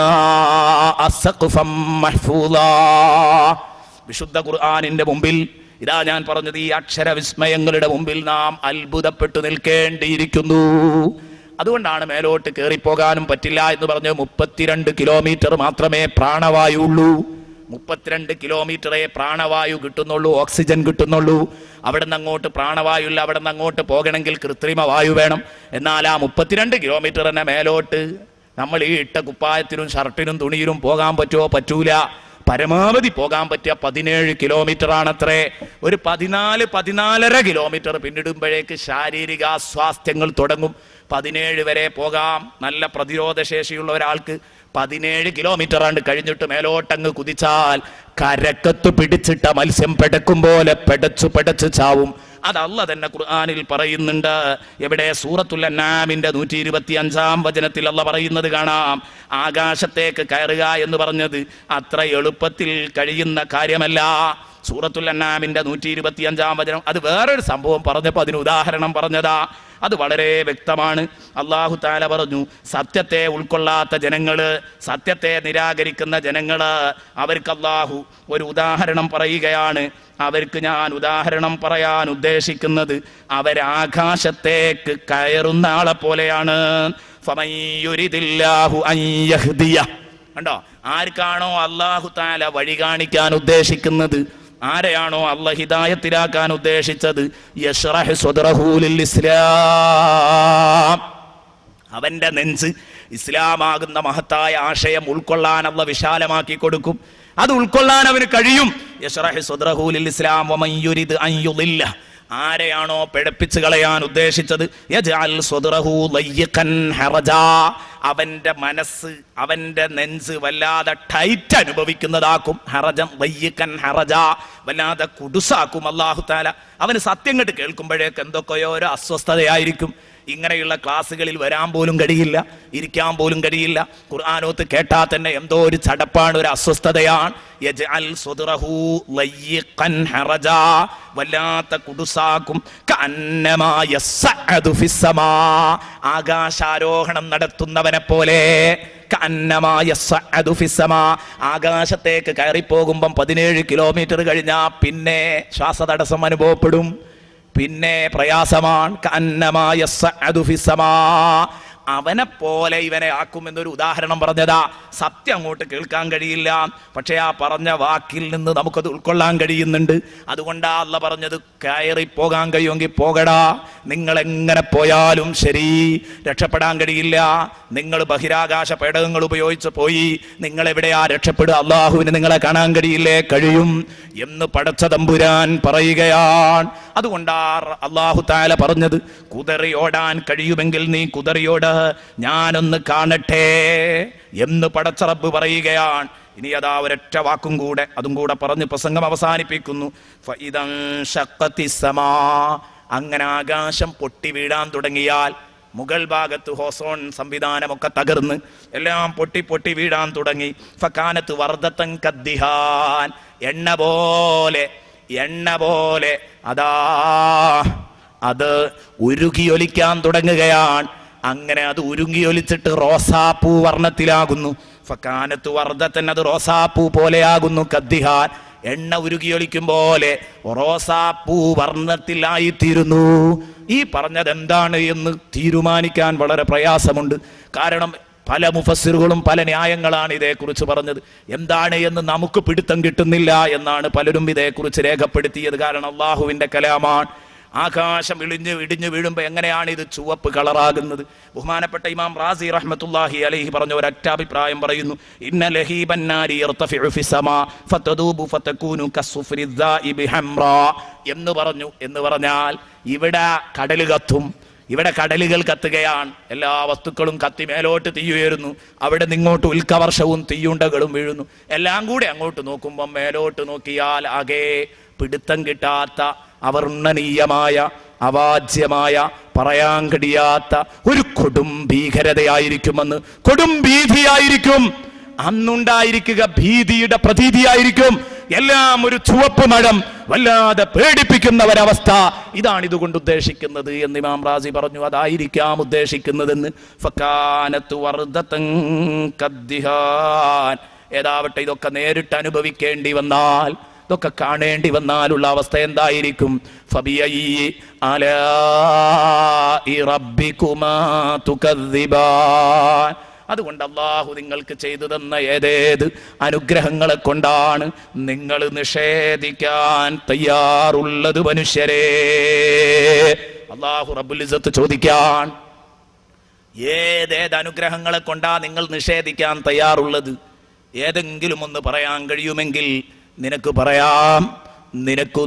സമാഅ സഖഫൻ മഹ്ഫൂളാ. വിശുദ്ധ ഖുർആനിന്റെ മുമ്പിൽ ഇതാ ഞാൻ പറഞ്ഞത്, ഈ അക്ഷരവിസ്മയങ്ങളുടെ മുമ്പിൽ നാം അത്ഭുതപ്പെട്ടു നിൽക്കേണ്ടിയിരിക്കുന്നു. അതുകൊണ്ടാണ് മേലോട്ട് കയറിപ്പോകാനും പറ്റില്ല എന്ന് പറഞ്ഞ് മുപ്പത്തിരണ്ട് കിലോമീറ്റർ മാത്രമേ പ്രാണവായു ഉള്ളൂ. മുപ്പത്തിരണ്ട് കിലോമീറ്ററേ പ്രാണവായു കിട്ടുന്നുള്ളൂ, ഓക്സിജൻ കിട്ടുന്നുള്ളൂ. അവിടെ നിന്ന് അങ്ങോട്ട് പ്രാണവായു ഇല്ല. അവിടെ നിന്ന് അങ്ങോട്ട് പോകണമെങ്കിൽ കൃത്രിമ വായു വേണം. എന്നാൽ ആ മുപ്പത്തിരണ്ട് കിലോമീറ്റർ തന്നെ മേലോട്ട് നമ്മൾ ഈ ഇട്ട കുപ്പായത്തിനും ഷർട്ടിനും തുണിയിലും പോകാൻ പറ്റുമോ? പറ്റൂല. പരമാവധി പോകാൻ പറ്റിയ പതിനേഴ് കിലോമീറ്റർ ആണത്രേ. ഒരു പതിനാല് പതിനാലര കിലോമീറ്റർ പിന്നിടുമ്പോഴേക്ക് ശാരീരിക അസ്വാസ്ഥ്യങ്ങൾ തുടങ്ങും. പതിനേഴ് വരെ പോകാം. നല്ല പ്രതിരോധ ശേഷിയുള്ള ഒരാൾക്ക് പതിനേഴ് കിലോമീറ്റർ ആണ്ട് കഴിഞ്ഞിട്ട് മേലോട്ടങ്ങ് കുതിച്ചാൽ കരക്കത്ത് പിടിച്ചിട്ട മത്സ്യം പെടക്കും പോലെ പെടച്ചു പെടച്ച് ചാവും. അത് അല്ലാഹു തന്നെ ഖുർആനിൽ പറയുന്നുണ്ട്. എവിടെ? സൂറത്തുൽ അൻആമിന്റെ നൂറ്റി ഇരുപത്തി അഞ്ചാം വചനത്തിൽ അല്ലാഹു പറയുന്നത് കാണാം. ആകാശത്തേക്ക് കയറുക എന്ന് പറഞ്ഞത് അത്ര എളുപ്പത്തിൽ കഴിയുന്ന കാര്യമല്ല. സൂറത്തുൽ അൻആമിന്റെ നൂറ്റി ഇരുപത്തി അഞ്ചാം വചനം. അത് വേറൊരു സംഭവം പറഞ്ഞപ്പോൾ അതിന് ഉദാഹരണം പറഞ്ഞതാ. അത് വളരെ വ്യക്തമാണ്. അല്ലാഹു തആല പറഞ്ഞു, സത്യത്തെ ഉൾക്കൊള്ളാത്ത ജനങ്ങള്, സത്യത്തെ നിരാകരിക്കുന്ന ജനങ്ങള്, അവർക്ക് അല്ലാഹു ഒരു ഉദാഹരണം പറയുകയാണ്. അവർക്ക് ഞാൻ ഉദാഹരണം പറയാൻ ഉദ്ദേശിക്കുന്നത് അവരാകാശത്തേക്ക് കയറുന്ന ആളെ പോലെയാണ്. ഫമൻ യുരിദില്ലാഹു അൻ യഹ്ദിയ. കണ്ടോ, ആർക്കാണോ അല്ലാഹു തആല വഴി കാണിക്കാൻ ഉദ്ദേശിക്കുന്നത്, ആരെയാണോ അല്ലാഹു ഹിദായത്തിലാക്കാൻ ഉദ്ദേശിച്ചത്, യശ്റഹ് സ്വദ്റഹു ലിൽ ഇസ്ലാം, അവന്റെ നെഞ്ച് ഇസ്ലാമാകുന്ന മഹത്തായ ആശയം ഉൾക്കൊള്ളാൻ അല്ലാഹു വിശാലമാക്കി കൊടുക്കും. അത് ഉൾക്കൊള്ളാൻ അവന് കഴിയും. യശ്റഹ് സ്വദ്റഹു ലിൽ ഇസ്ലാം വമൻ യുരിദ് അൻ യുളില്ല, ആരെയാണോ പിഴപ്പിച്ച് കളയാൻ ഉദ്ദേശിച്ചത്, യജ്അൽ സ്വദ്റഹു ലയ്യിഖൻ ഹറജാ, അവന്റെ മനസ്സ് അവന്റെ നെഞ്ച് വല്ലാതെ ടൈറ്റ് അനുഭവിക്കുന്നതാക്കും. ഹറജം ലയ്യിഖൻ ഹറജാ, വല്ലാതെ കുടുസാക്കും അല്ലാഹു തആല. അവന് സത്യം കേട്ട് കേൾക്കുമ്പോഴേക്ക് എന്തൊക്കെയോ ഒരു അസ്വസ്ഥതയായിരിക്കും. ഇങ്ങനെയുള്ള ക്ലാസ്സുകളിൽ വരാൻ പോലും കഴിയില്ല, ഇരിക്കാൻ പോലും കഴിയില്ല. ഖുർആനോത്ത് കേട്ടാൽ തന്നെ എന്തോ ഒരു ചടപ്പാണ്, ഒരു അസ്വസ്ഥതയാണ്. യജ്അൽ സ്വദ്റഹു ലയ്യിഖൻ ഹറജാ, വല്ലാത്ത കുടുസാക്കും. കഅന്നമാ യസ്അദു ഫിസ്സമാ, ആകാശാരോഹണം നടത്തുന്നവനെ പോലെ. കഅന്നമാ യസ്അദു ഫിസ്സമാ, ആകാശത്തേക്ക് കയറിപ്പോകുമ്പം പതിനേഴ് കിലോമീറ്റർ കഴിഞ്ഞാൽ പിന്നെ ശ്വാസതടസ്സം അനുഭവപ്പെടും, പിന്നെ പ്രയാസമാണ്. കഅന്നമാ യസ്അദു ഫിസ്സമാ, അവനെ പോലെ ഇവനെ ആക്കുമെന്നൊരു ഉദാഹരണം പറഞ്ഞതാ. സത്യം അങ്ങോട്ട് കേൾക്കാൻ കഴിയില്ല, പക്ഷെ ആ പറഞ്ഞ വാക്കിൽ നിന്ന് നമുക്കത് ഉൾക്കൊള്ളാൻ കഴിയുന്നുണ്ട്. അതുകൊണ്ടാ അല്ലാഹു പറഞ്ഞത്, കയറി പോകാൻ കഴിയുമെങ്കിൽ പോകടാ. നിങ്ങൾ എങ്ങനെ പോയാലും ശരി രക്ഷപ്പെടാൻ കഴിയില്ല. നിങ്ങൾ ബഹിരാകാശ പേടകങ്ങൾ ഉപയോഗിച്ച് പോയി, നിങ്ങൾ എവിടെയാ രക്ഷപ്പെടുക? അള്ളാഹുവിന് നിങ്ങളെ കാണാൻ കഴിയില്ലേ? കഴിയും എന്ന് പടച്ച തമ്പുരാൻ പറയുകയാണ്. അതുകൊണ്ടാ അല്ലാഹു തആല പറഞ്ഞത്, കുതറിയോടാൻ കഴിയുമെങ്കിൽ നീ കുതറിയോട്, ഞാനൊന്ന് കാണട്ടെ എന്ന് പടച്ച റബ്ബ് പറയുകയാണ്. ഇനി അതാ ഒരൊറ്റ വാക്കും കൂടെ, അതും കൂടെ പറഞ്ഞ് പ്രസംഗം അവസാനിപ്പിക്കുന്നു. ഫഇദൻ ശഖ്ഖത്തിസ് സമാ, അങ്ങനെ ആകാശം പൊട്ടി വീഴാൻ തുടങ്ങിയാൽ, മുകൾ ഭാഗത്ത് ഓസോൺ സംവിധാനമൊക്കെ തകർന്ന് എല്ലാം പൊട്ടി പൊട്ടി വീഴാൻ തുടങ്ങി. ഫകാനത്ത് വർദതൻ കദ്ദിഹാൻ, എണ്ണ പോലെ എണ്ണ പോലെ അതാ അത് ഉരുകിയൊലിക്കാൻ തുടങ്ങുകയാണ്. അങ്ങനെ അത് ഉരുകിയൊലിച്ചിട്ട് റോസാപ്പൂ വർണ്ണത്തിലാകുന്നു. ഫകാനത്തു വർദതൻ, അത് റോസാപ്പൂ പോലെയാകുന്നു. കദ്ദിഹാൻ, എണ്ണ ഉരുകിയൊലിക്കും പോലെ റോസാപ്പൂ വർണ്ണത്തിലായിത്തീരുന്നു. ഈ പറഞ്ഞത് എന്താണ് എന്ന് തീരുമാനിക്കാൻ വളരെ പ്രയാസമുണ്ട്. കാരണം പല മുഫസ്സിറുകളും പല ന്യായങ്ങളാണ് ഇതേക്കുറിച്ച് പറഞ്ഞത്. എന്താണ് എന്ന് നമുക്ക് പിടുത്തം കിട്ടുന്നില്ല എന്നാണ് പലരും ഇതേക്കുറിച്ച് രേഖപ്പെടുത്തിയത്. കാരണം അള്ളാഹുവിന്റെ കലാമാണ്. ആകാശം ഇളിഞ്ഞ് ഇടിഞ്ഞു വീഴുമ്പോൾ എങ്ങനെയാണ് ഇത് ചുവപ്പ് കളറാകുന്നത്? ബഹുമാനപ്പെട്ട ഇമാം റാസി റഹ്മത്തുള്ളാഹി അലൈഹി പറഞ്ഞ ഒരൊറ്റ അഭിപ്രായം പറയുന്നു. ഇന്ന ലഹീബന്നാരി യർതഫിഉ ഫിസ്സമാ ഫതദൂബു ഫതകൂനു കസ്സുഫ്രി ദാഇബി ഹംറാ എന്ന് പറഞ്ഞു. എന്ന് പറഞ്ഞാൽ ഇവിടെ കടൽ കത്തും, ഇവിടെ കടലുകൾ കത്തുകയാണ്, എല്ലാ വസ്തുക്കളും കത്തി മേലോട്ട് തീയുയരുന്നു, അവിടെ നിങ്ങോട്ട് ഉൽക്കവർഷവും തീയുണ്ടകളും വീഴുന്നു. എല്ലാം കൂടി അങ്ങോട്ട് നോക്കുമ്പോൾ മേലോട്ട് നോക്കിയാൽ ആകെ പിടുത്തം കിട്ടാത്ത അവർണ്ണനീയമായ അവാച്യമായ പറയാൻ കഴിയാത്ത ഒരു കൊടും ഭീകരതയായിരിക്കുമെന്ന്, കൊടും ഭീതിയായിരിക്കും അന്നുണ്ടായിരിക്കുക. ഭീതിയുടെ പ്രതീതിയായിരിക്കും. എല്ലാം ഒരു ചുവപ്പ് മഴം, വല്ലാതെ പേടിപ്പിക്കുന്ന ഒരവസ്ഥ. ഇതാണ് ഇതുകൊണ്ട് ഉദ്ദേശിക്കുന്നത് എന്ന് ഇമാം റാസി പറഞ്ഞു. അതായിരിക്കാം ഉദ്ദേശിക്കുന്നതെന്ന്. ഫകാനത്തു വർദതൻ കദ്ദിഹാൻ. ഏതാവട്ടെ, ഇതൊക്കെ നേരിട്ട് അനുഭവിക്കേണ്ടി വന്നാൽ, ഇതൊക്കെ കാണേണ്ടി വന്നാലുള്ള അവസ്ഥ എന്തായിരിക്കും? ഫബിയയി അലാഇ റബ്ബികുമാ തുകദ്ദിബാൻ. അതുകൊണ്ട് അല്ലാഹു നിങ്ങൾക്ക് ചെയ്തു തന്ന ഏതേത് അനുഗ്രഹങ്ങളെ കൊണ്ടാണ് നിങ്ങൾ നിഷേധിക്കാൻ തയ്യാറുള്ളത് മനുഷ്യരെ? അല്ലാഹു റബ്ബുൽ ഇസ്സത്ത് ചോദിക്കാൻ, ഏതേത് അനുഗ്രഹങ്ങളെ കൊണ്ടാ നിങ്ങൾ നിഷേധിക്കാൻ തയ്യാറുള്ളത്? ഏതെങ്കിലും ഒന്ന് പറയാൻ കഴിയുമെങ്കിൽ നിനക്ക് പറയാം, നിനക്ക്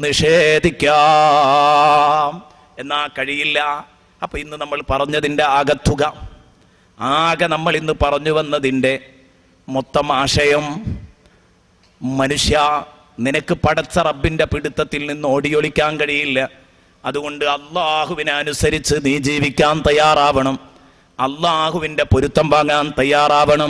നിഷേധിക്കാം. എന്നാ കഴിയില്ല. അപ്പൊ ഇന്ന് നമ്മൾ പറഞ്ഞതിൻ്റെ ആകത്തുക, ആകെ നമ്മൾ ഇന്ന് പറഞ്ഞു വന്നതിൻ്റെ മൊത്തം ആശയം, മനുഷ്യ നിനക്ക് പടച്ച റബ്ബിന്റെ പിടുത്തത്തിൽ നിന്ന് ഓടിയൊളിക്കാൻ കഴിയില്ല. അതുകൊണ്ട് അള്ളാഹുവിനെ അനുസരിച്ച് നീ ജീവിക്കാൻ തയ്യാറാവണം. അള്ളാഹുവിന്റെ പൊരുത്തം വാങ്ങാൻ തയ്യാറാവണം.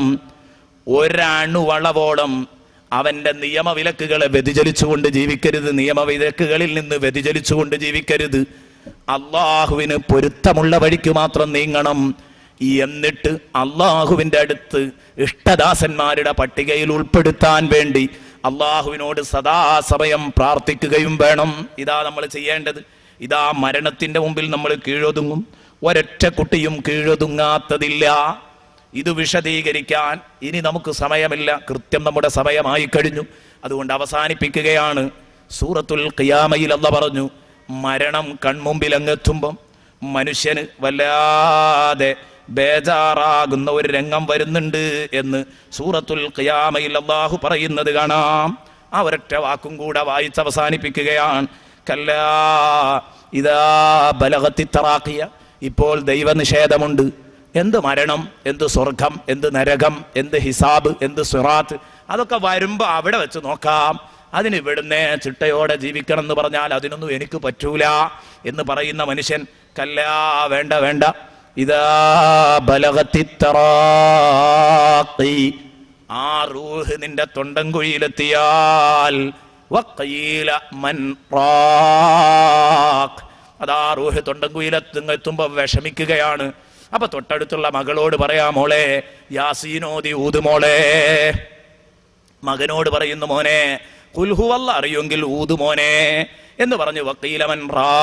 ഒരണുവളവോളം അവന്റെ നിയമവിലക്കുകളെ വ്യതിചലിച്ചുകൊണ്ട് ജീവിക്കരുത്. നിയമവിലക്കുകളിൽ നിന്ന് വ്യതിചലിച്ചുകൊണ്ട് ജീവിക്കരുത്. അള്ളാഹുവിന് പൊരുത്തമുള്ള വഴിക്ക് മാത്രം നീങ്ങണം. എന്നിട്ട് അള്ളാഹുവിന്റെ അടുത്ത് ഇഷ്ടദാസന്മാരുടെ പട്ടികയിൽ ഉൾപ്പെടുത്താൻ വേണ്ടി അള്ളാഹുവിനോട് സദാസമയം പ്രാർത്ഥിക്കുകയും വേണം. ഇതാ നമ്മൾ ചെയ്യേണ്ടത്. ഇതാ മരണത്തിന്റെ മുമ്പിൽ നമ്മൾ കീഴൊതുങ്ങും. ഒരൊറ്റ കുട്ടിയും കീഴൊതുങ്ങാത്തതില്ല. ഇത് വിശദീകരിക്കാൻ ഇനി നമുക്ക് സമയമില്ല. കൃത്യം നമ്മുടെ സമയമായി കഴിഞ്ഞു. അതുകൊണ്ട് അവസാനിപ്പിക്കുകയാണ്. സൂറത്തുൽ ഖിയാമയിൽ അല്ലാഹു പറഞ്ഞു, മരണം കൺമുമ്പിൽ അങ്ങെത്തുമ്പം മനുഷ്യന് വല്ലാതെ ബേജാറാകുന്ന ഒരു രംഗം വരുന്നുണ്ട് എന്ന് സൂറത്തുൽ ഖിയാമയിൽ അല്ലാഹു പറയുന്നത് കാണാം. ആ ഒരൊറ്റ വാക്കും കൂടെ വായിച്ച് അവസാനിപ്പിക്കുകയാണ്. കല്ലാ ഇദാ ബലഗത്തി തറാഖിയ. ഇപ്പോൾ ദൈവനിഷേധമുണ്ട്. എന്ത് മരണം, എന്ത് സ്വർഗം, എന്ത് നരകം, എന്ത് ഹിസാബ്, എന്ത് സിറാത്ത്, അതൊക്കെ വരുമ്പോ അവിടെ വെച്ച് നോക്കാം. അതിന് ഇവിടുന്ന് ചിട്ടയോടെ ജീവിക്കണം എന്ന് പറഞ്ഞാൽ അതിനൊന്നും എനിക്ക് പറ്റൂല എന്ന് പറയുന്ന മനുഷ്യൻ, കല്ലാ വേണ്ട വേണ്ട, ഇതാ ബലഗത്തി തറാഖി, ആ റൂഹ് നിന്റെ തൊണ്ടൻകുഴിയിലെത്തിയാൽ വഖീല മൻ റാഖ്, അതാ റൂഹ് തൊണ്ടൻകുഴിയിലെത്തുമ്പോ വിഷമിക്കുകയാണ്. അപ്പൊ തൊട്ടടുത്തുള്ള മകളോട് പറയാ, മോളെ യാസീനോദി ഊതുമോളെ. മകനോട് പറയുന്നു, മോനെ ഖുൽ ഹുവല്ല അറിയുമെങ്കിൽ ഊതുമോനെ എന്ന് പറഞ്ഞു. വഖീല മൻ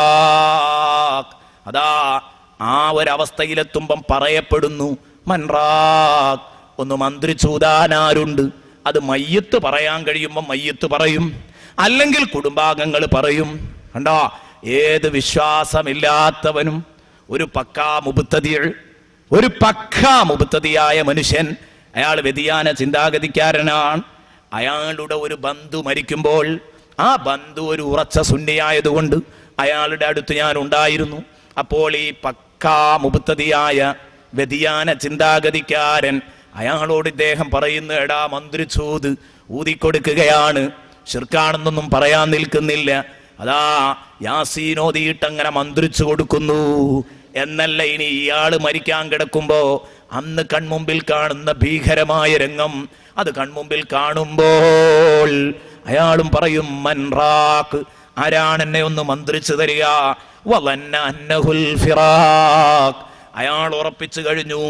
റാഖ്, അതാ ആ ഒരവസ്ഥയിലെത്തുമ്പം പറയപ്പെടുന്നു, മൻ റാഖ്, ഒന്ന് മന്ത്രിച്ചൂതാനാരുണ്ട്? അത് മയ്യത്ത് പറയാൻ കഴിയുമ്പം മയ്യത്ത് പറയും, അല്ലെങ്കിൽ കുടുംബാംഗങ്ങൾ പറയും. കണ്ടോ, ഏത് വിശ്വാസമില്ലാത്തവനും ഒരു പക്കാ മുബ്തദി, ഒരു പക്കാ മുബ്തദിയായ മനുഷ്യൻ, അയാൾ വ്യതിയാന ചിന്താഗതിക്കാരനാണ്. അയാളുടെ ഒരു ബന്ധു മരിക്കുമ്പോൾ ആ ബന്ധു ഒരു ഉറച്ച സുന്നിയായതുകൊണ്ട് അയാളുടെ അടുത്ത് ഞാൻ ഉണ്ടായിരുന്നു. അപ്പോൾ ഈ പക്കാ മുബ്തദിയായ വ്യതിയാന ചിന്താഗതിക്കാരൻ അയാളോട് ഇദ്ദേഹം പറയുന്നു, എടാ മന്ത്രിച്ചൂത് ഊതിക്കൊടുക്കുകയാണ്, ശിർക്കാണെന്നൊന്നും പറയാൻ നിൽക്കുന്നില്ല, അതാ യാസീനോദിയിട്ട് അങ്ങനെ മന്ത്രിച്ചു കൊടുക്കുന്നു എന്നല്ല. ഇനി ഇയാള് മരിക്കാൻ കിടക്കുമ്പോ അന്ന് കൺമുമ്പിൽ കാണുന്ന ഭീകരമായ രംഗം, അത് കൺമുമ്പിൽ കാണുമ്പോൾ അയാളും പറയും, മൻ റാഖ്, ആരാണ് എന്നെ ഒന്ന് മന്ത്രിച്ചു തരിക? വലന്ന അന്നഹുൽ ഫിറാഖ്, അയാൾ ഉറപ്പിച്ചു കഴിഞ്ഞു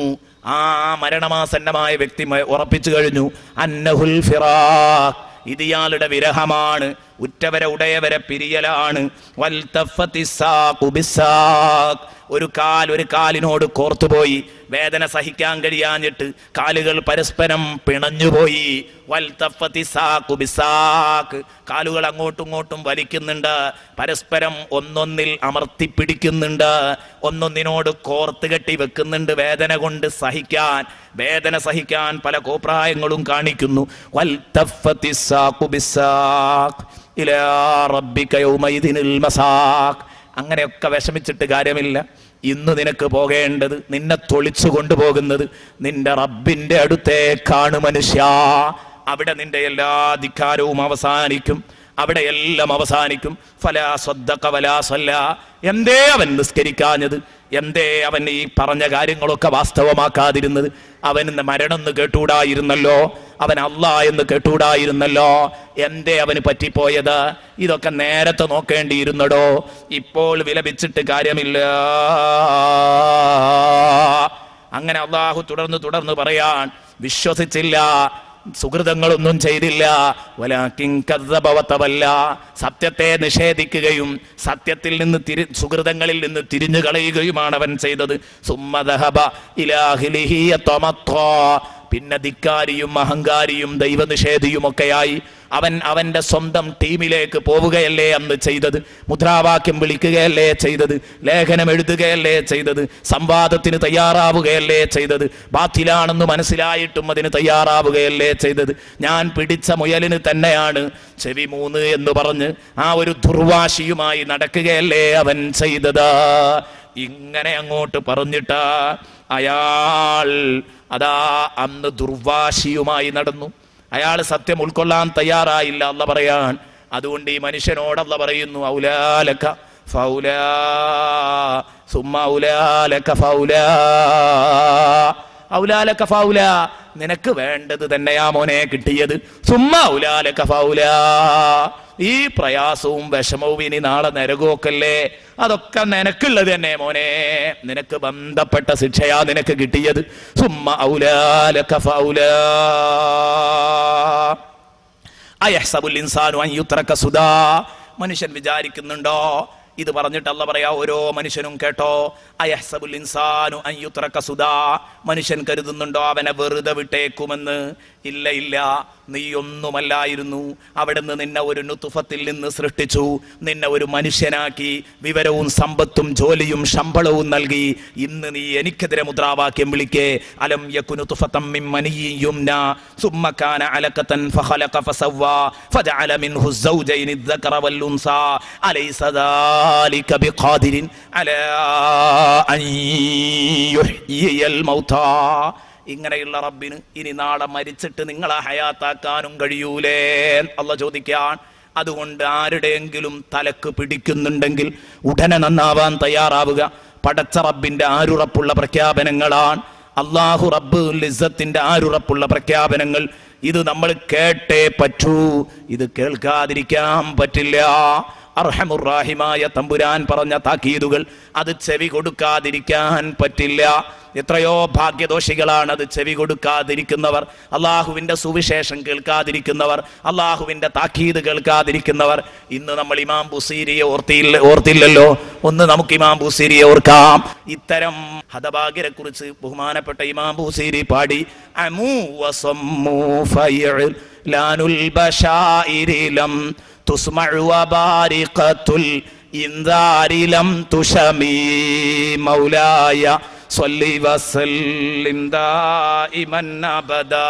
ആ മരണമാസന്നമായ വ്യക്തി ഉറപ്പിച്ചു കഴിഞ്ഞു, അന്നഹുൽ ഫിറാഖ്, ഇത് ഇയാളുടെ വിരഹമാണ്, ഉറ്റവരെ ഉടയവരെ പിരിയലാണ്. വൽതഫത്തിസ്സാഖു ബിസ്സാഖ്, ഒരു കാൽ ഒരു കാലിനോട് കോർത്തുപോയി, വേദന സഹിക്കാൻ കഴിയാഞ്ഞിട്ട് കാലുകൾ പരസ്പരം പിണഞ്ഞുപോയി. വൽതഫത്തിസ്സാഖു ബിസ്സാഖ്, കാലുകൾ അങ്ങോട്ടും ഇങ്ങോട്ടും വലിക്കുന്നുണ്ട്, പരസ്പരം ഒന്നൊന്നിൽ അമർത്തിപ്പിടിക്കുന്നുണ്ട്, ഒന്നൊന്നിനോട് കോർത്ത് കെട്ടി വെക്കുന്നുണ്ട് വേദന കൊണ്ട് സഹിക്കാൻ. വേദന സഹിക്കാൻ പല കോപ്രായങ്ങളും കാണിക്കുന്നു. വൽതഫത്തിസ്സാഖു ബിസ്സാഖ് ഇലാ റബ്ബിക യൗമഇദിനിൽ മസാഖ്. അങ്ങനെയൊക്കെ വിഷമിച്ചിട്ട് കാര്യമില്ല. ഇന്ന് നിനക്ക് പോകേണ്ടത്, നിന്നെ തൊളിച്ചു കൊണ്ടുപോകുന്നത് നിന്റെ റബ്ബിന്റെ അടുത്തേക്കാണ് മനുഷ്യ. അവിടെ നിന്റെ എല്ലാ ധിക്കാരവും അവസാനിക്കും, അവിടെ എല്ലാം അവസാനിക്കും. ഫലാ സ്വദ്ദഖ വലാ സ്വല്ലാ, എന്തേ അവൻ നിസ്കരിക്കാഞ്ഞത്, എന്തേ അവൻ ഈ പറഞ്ഞ കാര്യങ്ങളൊക്കെ വാസ്തവമാക്കാതിരുന്നത്? അവൻ മരണം എന്ന് കേട്ടൂടായിരുന്നല്ലോ, അവൻ അല്ലാ എന്ന് കേട്ടൂടായിരുന്നല്ലോ, എന്തേ അവന് പറ്റിപ്പോയത്? ഇതൊക്കെ നേരത്തെ നോക്കേണ്ടിയിരുന്നടോ. ഇപ്പോൾ വിലപിച്ചിട്ട് കാര്യമില്ല. അങ്ങനെ അള്ളാഹു തുടർന്ന് തുടർന്ന് പറയാൻ, വിശ്വസിച്ചില്ല, സുഹൃതങ്ങളൊന്നും ചെയ്തില്ല, വലാകിൻ കദ്ദബ വതവല്ല, സത്യത്തെ നിഷേധിക്കുകയും സത്യത്തിൽ നിന്ന് തിരി സുഹൃതങ്ങളിൽ നിന്ന് തിരിഞ്ഞു കളയുകയുമാണ് അവൻ ചെയ്തത്. സുമ്മ ദഹബ ഇലാ അഹ്ലിഹി യതമത്താ, പിന്നെ ധിക്കാരിയും അഹങ്കാരിയും ദൈവനിഷേധിയും ഒക്കെയായി അവൻ അവന്റെ സ്വന്തം ടീമിലേക്ക് പോവുകയല്ലേ അന്ന് ചെയ്തത്? മുദ്രാവാക്യം വിളിക്കുകയല്ലേ ചെയ്തത്? ലേഖനം എഴുതുകയല്ലേ ചെയ്തത്? സംവാദത്തിന് തയ്യാറാവുകയല്ലേ ചെയ്തത്? ബാത്തിലാണെന്ന് മനസ്സിലായിട്ടും അതിന് തയ്യാറാവുകയല്ലേ ചെയ്തത്? ഞാൻ പിടിച്ച മുയലിന് തന്നെയാണ് ചെവി മൂന്ന് എന്ന് പറഞ്ഞ് ആ ഒരു ദുർവാശിയുമായി നടക്കുകയല്ലേ അവൻ ചെയ്തത്? ഇങ്ങനെ അങ്ങോട്ട് പറഞ്ഞിട്ട് അയാൾ അതാ അന്ന് ദുർവാശിയുമായി നടന്നു. അയാൾ സത്യം ഉൾക്കൊള്ളാൻ തയ്യാറായില്ല. അല്ല പറയാൻ, അതുകൊണ്ട് ഈ മനുഷ്യനോട് അല്ല പറയുന്നു, ഔലാലക ഫൗലാ സുമ്മ ഔലാലക ഫൗലാ ഔലാലക ഫൗലാ, നിനക്ക് വേണ്ടത് തന്നെയാ മോനെ കിട്ടിയത്. സുമ്മ ഔലാലക ഫൗലാ, ഈ പ്രയാസവും വിഷമവും ഇനി നാളെ നരകമൊക്കല്ലേ, അതൊക്കെ നിനക്കുള്ളത് തന്നെ മോനെ, നിനക്ക് ബന്ധപ്പെട്ട ശിക്ഷയാ നിനക്ക് കിട്ടിയത്. സുമ്മ ഔലാലക ഫൗലാ അയഹ്സബുൽ ഇൻസാനു അൻ യുത്രക സുദാ, മനുഷ്യൻ വിചാരിക്കുന്നുണ്ടോ? ഇത് പറഞ്ഞിട്ട് അല്ല പറയാ, ഓരോ മനുഷ്യനും കേട്ടോ, അയഹ്സബുൽ ഇൻസാനു അൻ യുത്രക സുദാ, മനുഷ്യൻ കരുതുന്നുണ്ടോ അവനെ വെറുതെ വിട്ടേക്കുമെന്ന്? ഇല്ല ഇല്ല, നീയൊന്നുമല്ലായിരുന്നു. അവിടുന്ന് നിന്നെ ഒരു നുതുഫത്തിൽ നിന്ന് സൃഷ്ടിച്ചു, നിന്നെ ഒരു മനുഷ്യനാക്കി, വിവരവും സമ്പത്തും ജോലിയും ശമ്പളവും നൽകി. ഇന്ന് നീ എനിക്കെതിരെ മുദ്രാവാക്യം വിളിക്കേ, അലം യകുനു നുതുഫതൻ മിൻ മനിയ്യിൻ യുംനാ സുമ്മ കാന അലഖതൻ ഫഖലഖ ഫസവ്വാ ഫജഅല മിൻഹു الزوجين الذكر والأنثى أليس ذلك بقادر على أن يحيي الموتى. ഇങ്ങനെയുള്ള റബ്ബിന് ഇനി നാളെ മരിച്ചിട്ട് നിങ്ങളെ ഹയാത്താക്കാനും കഴിയൂലേ? അല്ല ചോദിക്കാൻ. അതുകൊണ്ട് ആരുടെയെങ്കിലും തലക്ക് പിടിക്കുന്നുണ്ടെങ്കിൽ ഉടനെ നന്നാവാൻ തയ്യാറാവുക. പടച്ച റബ്ബിന്റെ ആരുറപ്പുള്ള പ്രഖ്യാപനങ്ങളാണ്, അല്ലാഹു റബ്ബുൽ ഇസ്സത്തിന്റെ ആരുറപ്പുള്ള പ്രഖ്യാപനങ്ങൾ. ഇത് നമ്മൾ കേട്ടേ പറ്റൂ, ഇത് കേൾക്കാതിരിക്കാൻ പറ്റില്ല. അർഹമുറാഹിമായ തമ്പുരാൻ പറഞ്ഞ താക്കീതുകൾ അത് ചെവി കൊടുക്കാതിരിക്കാൻ പറ്റില്ല. എത്രയോ ഭാഗ്യദോഷികളാണ് അത് ചെവി കൊടുക്കാതിരിക്കുന്നവർ, അള്ളാഹുവിന്റെ സുവിശേഷം കേൾക്കാതിരിക്കുന്നവർ, അള്ളാഹുവിന്റെ താക്കീത് കേൾക്കാതിരിക്കുന്നവർ. ഇന്ന് നമ്മൾ ഇമാം ബുസീരിയെ ഓർത്തില്ല ഓർത്തില്ലല്ലോ ഒന്ന് നമുക്ക് ഇമാം ബുസീരിയെ ഓർക്കാം. ഇത്തരം ഹതഭാഗ്യരെ കുറിച്ച് ബഹുമാനപ്പെട്ട ഇമാം ബുസീരി പാടി, അമൂ വസമ്മൂ ഫയലാനുൽ ബശായിരിലം തുസ്മഉ വബാരിഖത്തുൽ ഇൻദാരിലം തുശമി മൗലായ സ്വല്ലി വസല്ലിം ദായിമൻ അബദാ.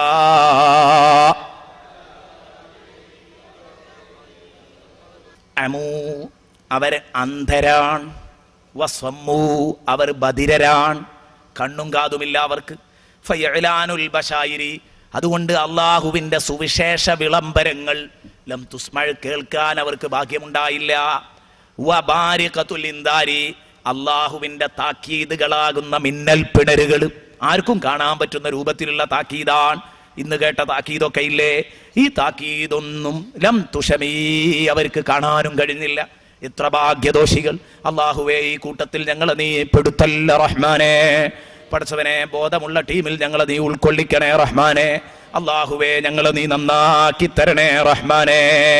അമൂ അവർ അന്ധരാണ്, വസ്വമ്മൂ അവർ ബധിരരാണ്, കണ്ണും കാതുമില്ല അവർക്ക്. ഫയലാനുൽ ബശായിരി, അതുകൊണ്ട് അള്ളാഹുവിന്റെ സുവിശേഷ വിളംബരങ്ങൾ ലം തുസ്മഅ കേൾക്കാൻ അവർക്ക് ഭാഗ്യമുണ്ടായില്ല. വബാരിഖത്തുൽ ഇൻദാരി, അള്ളാഹുവിന്റെ താക്കീതുകളാകുന്ന മിന്നൽ പിണരുകൾ ആർക്കും കാണാൻ പറ്റുന്ന രൂപത്തിലുള്ള താക്കീതാണ്. ഇന്ന് കേട്ട താക്കീതൊക്കെ ഇല്ലേ, ഈ താക്കീതൊന്നും ലം തുശമീ അവർക്ക് കാണാനും കഴിഞ്ഞില്ല. എത്ര ഭാഗ്യദോഷികൾ. അള്ളാഹുവേ, ഈ കൂട്ടത്തിൽ ഞങ്ങളെ നീ പെടുത്തല്ല റഹ്മാനേ. പഠിച്ചവനെ ബോധമുള്ള ടീമിൽ ഞങ്ങളെ നീ ഉൾക്കൊള്ളിക്കണേ റഹ്മാനെ. അള്ളാഹുവേ ഞങ്ങളെ നീ നന്നാക്കി തരണേ റഹ്മാനെ.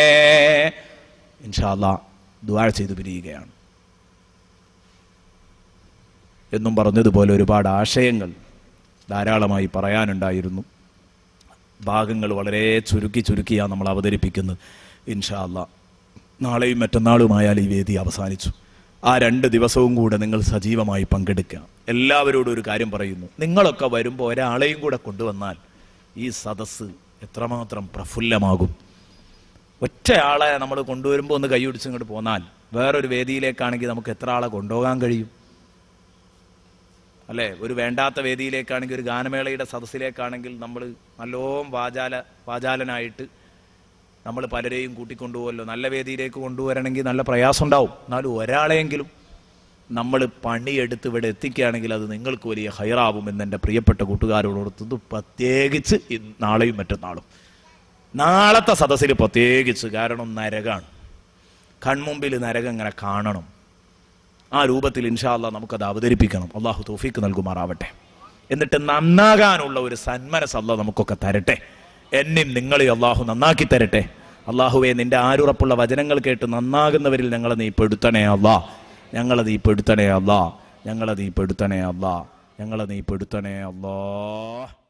ഇൻഷാ അല്ലാഹ് ദുആ ചെയ്തു പിരിയുകയാണ്. എന്നും പറഞ്ഞതുപോലെ ഒരുപാട് ആശയങ്ങൾ ധാരാളമായി പറയാനുണ്ടായിരുന്നു. ഭാഗങ്ങൾ വളരെ ചുരുക്കി ചുരുക്കിയാണ് നമ്മൾ അവതരിപ്പിക്കുന്നത്. ഇൻഷാ അല്ലാഹ് നാളെയും മറ്റന്നാളുമായാൽ ഈ വേദി അവസാനിച്ചു. ആ രണ്ട് ദിവസവും കൂടെ നിങ്ങൾ സജീവമായി പങ്കെടുക്കുക. എല്ലാവരോടും ഒരു കാര്യം പറയുന്നു, നിങ്ങളൊക്കെ വരുമ്പോൾ ഒരാളെയും കൂടെ കൊണ്ടുവന്നാൽ ഈ സദസ്സ് എത്രമാത്രം പ്രഫുല്ലമാകും. ഒറ്റയാളെ നമ്മൾ കൊണ്ടുവരുമ്പോൾ ഒന്ന് കൈയൊടിച്ച് ഇങ്ങോട്ട് പോന്നാൽ വേറൊരു വേദിയിലേക്കാണെങ്കിൽ നമുക്ക് എത്ര ആളെ കൊണ്ടുപോകാൻ കഴിയും അല്ലേ? ഒരു വേണ്ടാത്ത വേദിയിലേക്കാണെങ്കിൽ, ഒരു ഗാനമേളയുടെ സദസ്സിലേക്കാണെങ്കിൽ നമ്മൾ നല്ലോണം വാചാല വാചാലനായിട്ട് നമ്മൾ പലരെയും കൂട്ടിക്കൊണ്ടുപോകല്ലോ. നല്ല വേദിയിലേക്ക് കൊണ്ടുവരണമെങ്കിൽ നല്ല പ്രയാസം ഉണ്ടാവും. എന്നാലും ഒരാളെയെങ്കിലും നമ്മൾ പണിയെടുത്ത് ഇവിടെ എത്തിക്കുകയാണെങ്കിൽ അത് നിങ്ങൾക്ക് വലിയ ഹൈറാവും എന്ന് എൻ്റെ പ്രിയപ്പെട്ട കൂട്ടുകാരോടൊത്ത് പ്രത്യേകിച്ച് നാളെയും മറ്റന്നാളും. നാളത്തെ സദസ്സിൽ പ്രത്യേകിച്ച്, കാരണം നരകാണ്, കൺമുമ്പിൽ നരകം ഇങ്ങനെ കാണണം. ആ രൂപത്തിൽ ഇൻഷാ അല്ലാഹ് നമുക്കത് അവതരിപ്പിക്കണം. അള്ളാഹു തൗഫീക്ക് നൽകുമാറാവട്ടെ. എന്നിട്ട് നന്നാകാനുള്ള ഒരു സന്മനസ് അല്ലാഹ് നമുക്കൊക്കെ തരട്ടെ. എന്നെയും നിങ്ങളെയും അള്ളാഹു നന്നാക്കി തരട്ടെ. അള്ളാഹുവെ നിന്റെ ആരുറപ്പുള്ള വചനങ്ങൾ കേട്ട് നന്നാകുന്നവരിൽ ഞങ്ങളെ നീ പെടുത്തണേ അല്ലാ. ഞങ്ങളെ നീ പെടുത്തണേ അല്ലാ. ഞങ്ങളെ നീ പെടുത്തണേ അല്ലാ. ഞങ്ങളെ നീ പെടുത്തണേ അല്ലാ.